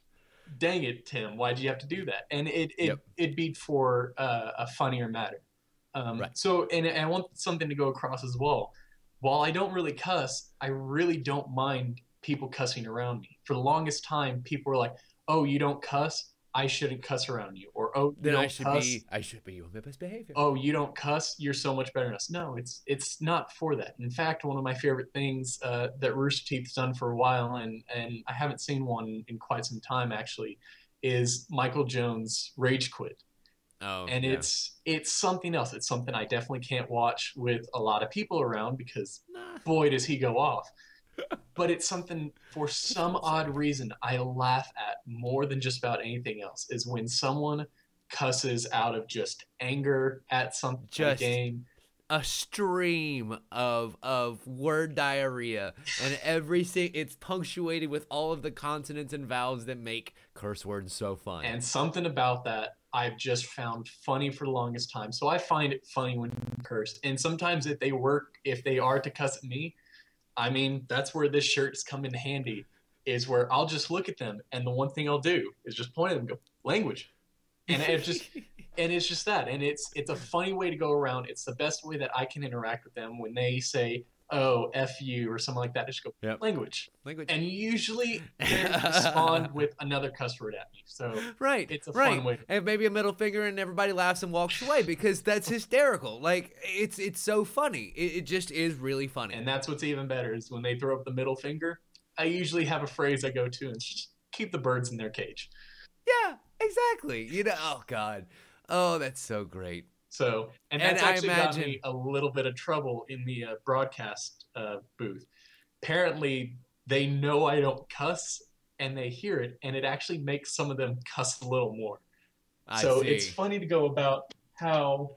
[SPEAKER 2] dang it, Tim, why'd you have to do that? And it, it,
[SPEAKER 1] Yep.
[SPEAKER 2] it'd be for uh, a funnier matter. Um,
[SPEAKER 1] Right.
[SPEAKER 2] So, and, and I want something to go across as well. While I don't really cuss, I really don't mind people cussing around me. For the longest time, people were like, oh, you don't cuss? I shouldn't cuss around you. Or, oh, you
[SPEAKER 1] Then
[SPEAKER 2] don't
[SPEAKER 1] I should
[SPEAKER 2] cuss?
[SPEAKER 1] be. I should be on my best behavior.
[SPEAKER 2] Oh, you don't cuss? You're so much better than us. No, it's it's not for that. In fact, one of my favorite things uh, that Rooster Teeth's done for a while, and, and I haven't seen one in quite some time actually, is Michael Jones' Rage Quit.
[SPEAKER 1] Oh,
[SPEAKER 2] And
[SPEAKER 1] yeah.
[SPEAKER 2] it's it's something else. It's something I definitely can't watch with a lot of people around because
[SPEAKER 1] Nah.
[SPEAKER 2] boy, does he go off. But it's something, for some odd reason, I laugh at more than just about anything else, is when someone cusses out of just anger at some
[SPEAKER 1] Just-
[SPEAKER 2] game.
[SPEAKER 1] a stream of of word diarrhea, and every sing- it's punctuated with all of the consonants and vowels that make curse words so fun.
[SPEAKER 2] And something about that I've just found funny for the longest time. So I find it funny when people curse. And sometimes if they work, if they are to cuss at me, I mean, that's where this shirt's come in handy, is where I'll just look at them, and the one thing I'll do is just point at them and go, language. And it's just and it's just that. And it's it's a funny way to go around. It's the best way that I can interact with them when they say, oh, F you or something like that. Just go,
[SPEAKER 1] Yep.
[SPEAKER 2] language.
[SPEAKER 1] Language.
[SPEAKER 2] And usually they respond with another cuss word at me. So
[SPEAKER 1] Right.
[SPEAKER 2] it's a
[SPEAKER 1] right.
[SPEAKER 2] fun way to-
[SPEAKER 1] And maybe a middle finger, and everybody laughs and walks away because that's hysterical. Like it's it's so funny. It, it just is really funny.
[SPEAKER 2] And that's what's even better is when they throw up the middle finger, I usually have a phrase I go to and just keep the birds in their cage.
[SPEAKER 1] Yeah, exactly. You know, oh God. Oh, that's so great.
[SPEAKER 2] So, and
[SPEAKER 1] And
[SPEAKER 2] that's
[SPEAKER 1] I
[SPEAKER 2] actually got
[SPEAKER 1] imagine-
[SPEAKER 2] me a little bit of trouble in the uh, broadcast uh, booth. Apparently, they know I don't cuss, and they hear it, and it actually makes some of them cuss a little more.
[SPEAKER 1] I
[SPEAKER 2] so
[SPEAKER 1] see.
[SPEAKER 2] it's funny to go about how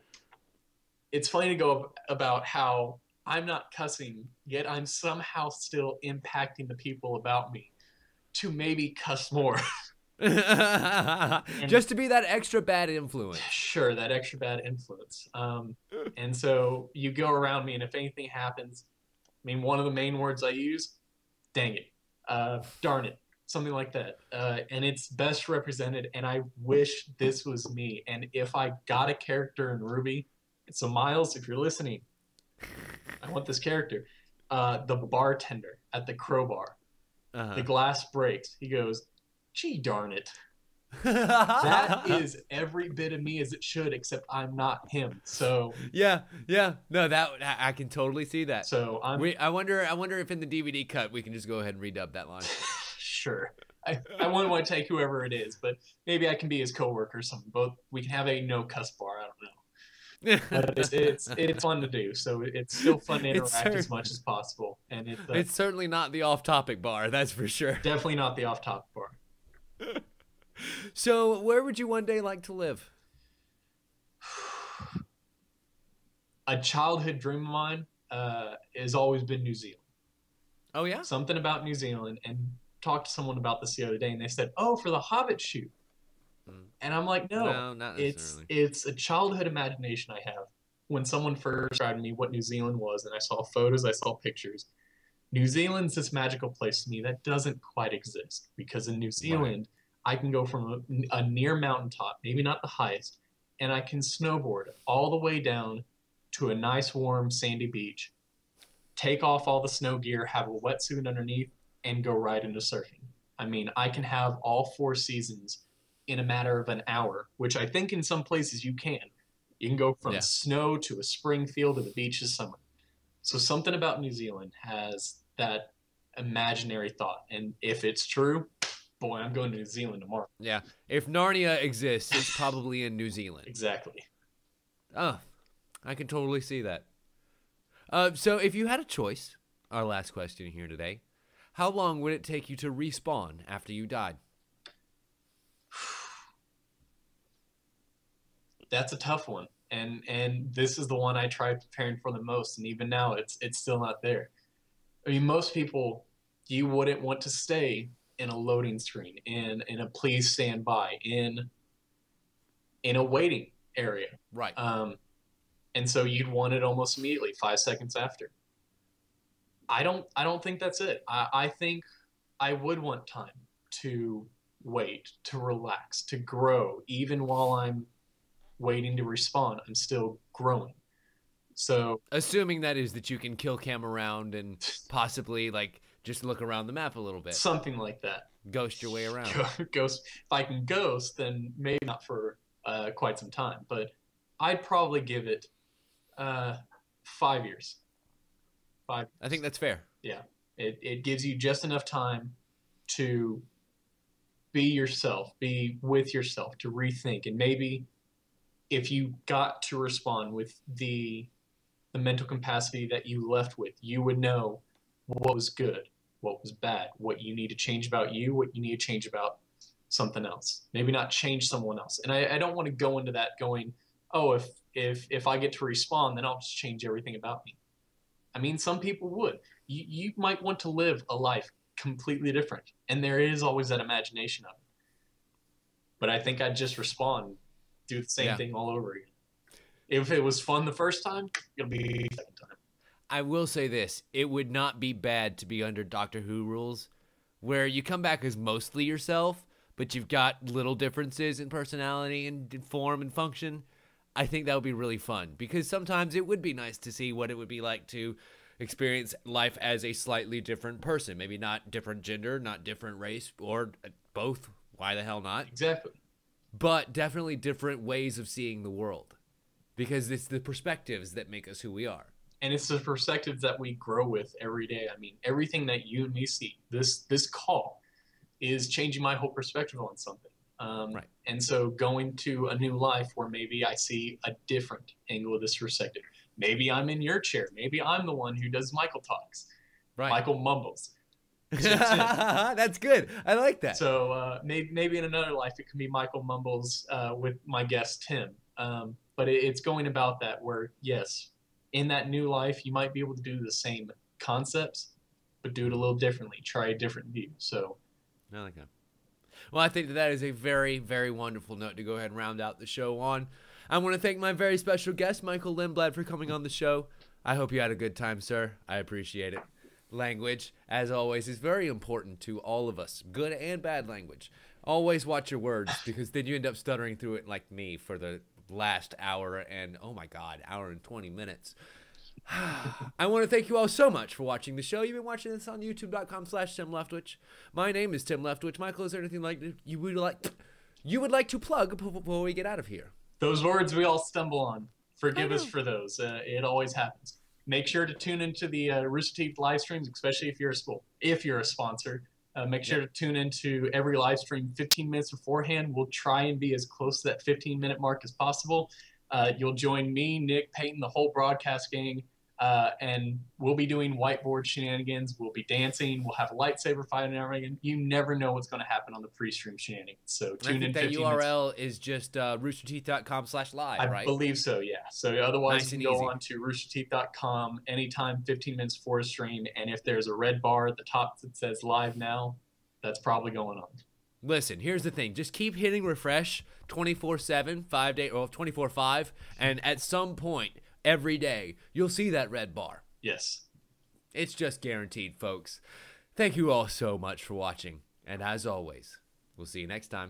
[SPEAKER 2] it's funny to go about how I'm not cussing, yet I'm somehow still impacting the people about me to maybe cuss more.
[SPEAKER 1] Just to be that extra bad influence.
[SPEAKER 2] Sure, that extra bad influence. Um, and so you go around me, and if anything happens, I mean, one of the main words I use, dang it, uh, darn it, something like that. Uh, and it's best represented, and I wish this was me. And if I got a character in Ruby, so Miles, if you're listening, I want this character. Uh, the bartender at the crowbar,
[SPEAKER 1] Uh-huh.
[SPEAKER 2] the glass breaks. He goes, gee darn it. That is every bit of me as it should, except I'm not him. So
[SPEAKER 1] Yeah, yeah. No, that I I can totally see that.
[SPEAKER 2] so I'm
[SPEAKER 1] We, I wonder. I wonder if in the D V D cut we can just go ahead and redub that line.
[SPEAKER 2] sure. I, I wouldn't want to take whoever it is, but maybe I can be his coworker or something. Both we can have a no cuss bar. I don't know. But it's, it's it's fun to do. So it's still fun to
[SPEAKER 1] It's
[SPEAKER 2] interact as
[SPEAKER 1] cer-
[SPEAKER 2] much as possible. And it's, uh,
[SPEAKER 1] It's certainly not the off-topic bar, that's for sure.
[SPEAKER 2] definitely not the off topic bar.
[SPEAKER 1] So, where would you one day like to live?
[SPEAKER 2] A childhood dream of mine uh, has always been New Zealand.
[SPEAKER 1] Oh yeah.
[SPEAKER 2] Something about New Zealand, and talked to someone about this the other day, and they said, "Oh, for the Hobbit shoot."
[SPEAKER 1] Mm.
[SPEAKER 2] And I'm like, "No,
[SPEAKER 1] No, not
[SPEAKER 2] it's
[SPEAKER 1] necessarily.
[SPEAKER 2] it's a childhood imagination I have." When someone first described to me what New Zealand was, and I saw photos, I saw pictures. New Zealand's this magical place to me that doesn't quite exist, because in New
[SPEAKER 1] Right.
[SPEAKER 2] Zealand, I can go from a, a near mountaintop, maybe not the highest, and I can snowboard all the way down to a nice warm sandy beach, take off all the snow gear, have a wetsuit underneath, and go right into surfing. I mean, I can have all four seasons in a matter of an hour, which I think in some places you can. You can go from
[SPEAKER 1] Yeah.
[SPEAKER 2] snow to a spring field to the beach this summer. So something about New Zealand has that imaginary thought. And if it's true, boy, I'm going to New Zealand tomorrow.
[SPEAKER 1] Yeah. If Narnia exists, it's probably in New Zealand.
[SPEAKER 2] Exactly.
[SPEAKER 1] Oh, I can totally see that. Uh, so if you had a choice, our last question here today, how long would it take you to respawn after you died?
[SPEAKER 2] That's a tough one. And and this is the one I tried preparing for the most, and even now it's it's still not there. I mean, most people, you wouldn't want to stay in a loading screen, in in a please stand by, in in a waiting area.
[SPEAKER 1] Right.
[SPEAKER 2] Um, and so you'd want it almost immediately, five seconds after. I don't I don't think that's it. I, I think I would want time to wait, to relax, to grow, even while I'm waiting to respawn. I'm still growing. So
[SPEAKER 1] Assuming that is that you can kill cam around and possibly like just look around the map a little bit,
[SPEAKER 2] something like that.
[SPEAKER 1] ghost your way around.
[SPEAKER 2] Ghost. If I can ghost, then maybe not for uh, quite some time, but I'd probably give it uh, five years. Five.
[SPEAKER 1] I think that's fair.
[SPEAKER 2] Yeah, it it gives you just enough time to be yourself, be with yourself, to rethink, and maybe if you got to respond with the the mental capacity that you left with, you would know what was good, what was bad, what you need to change about you, what you need to change about something else. Maybe not change someone else. And I, I don't want to go into that going, oh, if if if I get to respawn, then I'll just change everything about me. I mean, some people would. You you might want to live a life completely different, and there is always that imagination of it. But I think I'd just respawn, do the same
[SPEAKER 1] Yeah.
[SPEAKER 2] thing all over again. If it was fun the first time, it'll be the second time.
[SPEAKER 1] I will say this, it would not be bad to be under Doctor Who rules where you come back as mostly yourself, but you've got little differences in personality and form and function. I think that would be really fun because sometimes it would be nice to see what it would be like to experience life as a slightly different person. Maybe not different gender, not different race, or both. Why the hell not?
[SPEAKER 2] Exactly.
[SPEAKER 1] But definitely different ways of seeing the world because it's the perspectives that make us who we are.
[SPEAKER 2] And it's the perspectives that we grow with every day. I mean, everything that you and me see, this this call is changing my whole perspective on something. Um,
[SPEAKER 1] Right.
[SPEAKER 2] And so going to a new life where maybe I see a different angle of this perspective. Maybe I'm in your chair. Maybe I'm the one who does Michael talks.
[SPEAKER 1] Right.
[SPEAKER 2] Michael mumbles.
[SPEAKER 1] That's good. I like that.
[SPEAKER 2] So uh, maybe maybe in another life it can be Michael mumbles uh, with my guest Tim. Um, but it, it's going about that where yes, in that new life you might be able to do the same concepts, but do it a little differently. Try a different view. So
[SPEAKER 1] I like that. Well, I think that that is a very, very wonderful note to go ahead and round out the show on. I want to thank my very special guest, Michael Lindblad, for coming on the show. I hope you had a good time, sir. I appreciate it. Language, as always, is very important to all of us, good and bad language. Always watch your words because then you end up stuttering through it like me for the last hour and, oh my God, hour and twenty minutes. I want to thank you all so much for watching the show. You've been watching this on youtube.com slash Tim Leftwich. My name is Tim Leftwich. Michael, is there anything like you would like you would like to plug before we get out of here?
[SPEAKER 2] those words we all stumble on. Forgive us for those. Uh, it always happens. Make sure to tune into the uh, Rooster Teeth live streams, especially if you're a school, if you're a sponsor. Uh, make sure to tune into every live stream fifteen minutes beforehand. We'll try and be as close to that fifteen minute mark as possible. Uh, you'll join me, Nick, Peyton, the whole broadcast gang Uh, and we'll be doing whiteboard shenanigans. We'll be dancing. We'll have a lightsaber fight and everything. You never know what's going to happen on the pre-stream shenanigans. So tune
[SPEAKER 1] I think
[SPEAKER 2] in.
[SPEAKER 1] that U R L minutes. Is just uh, rooster teeth dot com slash live,
[SPEAKER 2] I
[SPEAKER 1] right? I
[SPEAKER 2] believe so, yeah. So otherwise,
[SPEAKER 1] nice
[SPEAKER 2] you can
[SPEAKER 1] and
[SPEAKER 2] go
[SPEAKER 1] easy.
[SPEAKER 2] on to rooster teeth dot com anytime, fifteen minutes before a stream. And if there's a red bar at the top that says live now, that's probably going on.
[SPEAKER 1] Listen, here's the thing. Just keep hitting refresh twenty-four seven, five day, or twenty-four five, and at some point every day, you'll see that red bar.
[SPEAKER 2] Yes.
[SPEAKER 1] It's just guaranteed, folks. Thank you all so much for watching. And as always, we'll see you next time.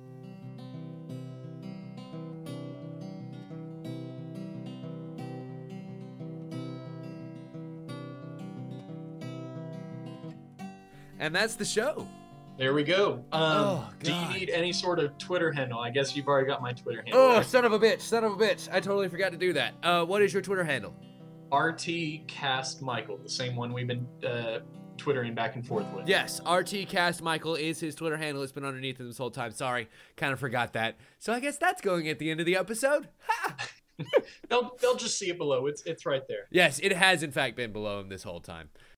[SPEAKER 1] And that's the show.
[SPEAKER 2] There we go. Um,
[SPEAKER 1] oh,
[SPEAKER 2] do you need any sort of Twitter handle? I guess you've already got my Twitter handle.
[SPEAKER 1] Oh,
[SPEAKER 2] right?
[SPEAKER 1] son of a bitch. Son of a bitch. I totally forgot to do that. Uh, what is your Twitter handle?
[SPEAKER 2] R T Cast Michael, the same one we've been uh, twittering back and forth with.
[SPEAKER 1] Yes, R T Cast Michael is his Twitter handle. It's been underneath him this whole time. Sorry, kind of forgot that. So I guess that's going at the end of the episode. Ha!
[SPEAKER 2] they'll they'll just see it below. It's it's right there.
[SPEAKER 1] Yes, it has in fact been below him this whole time.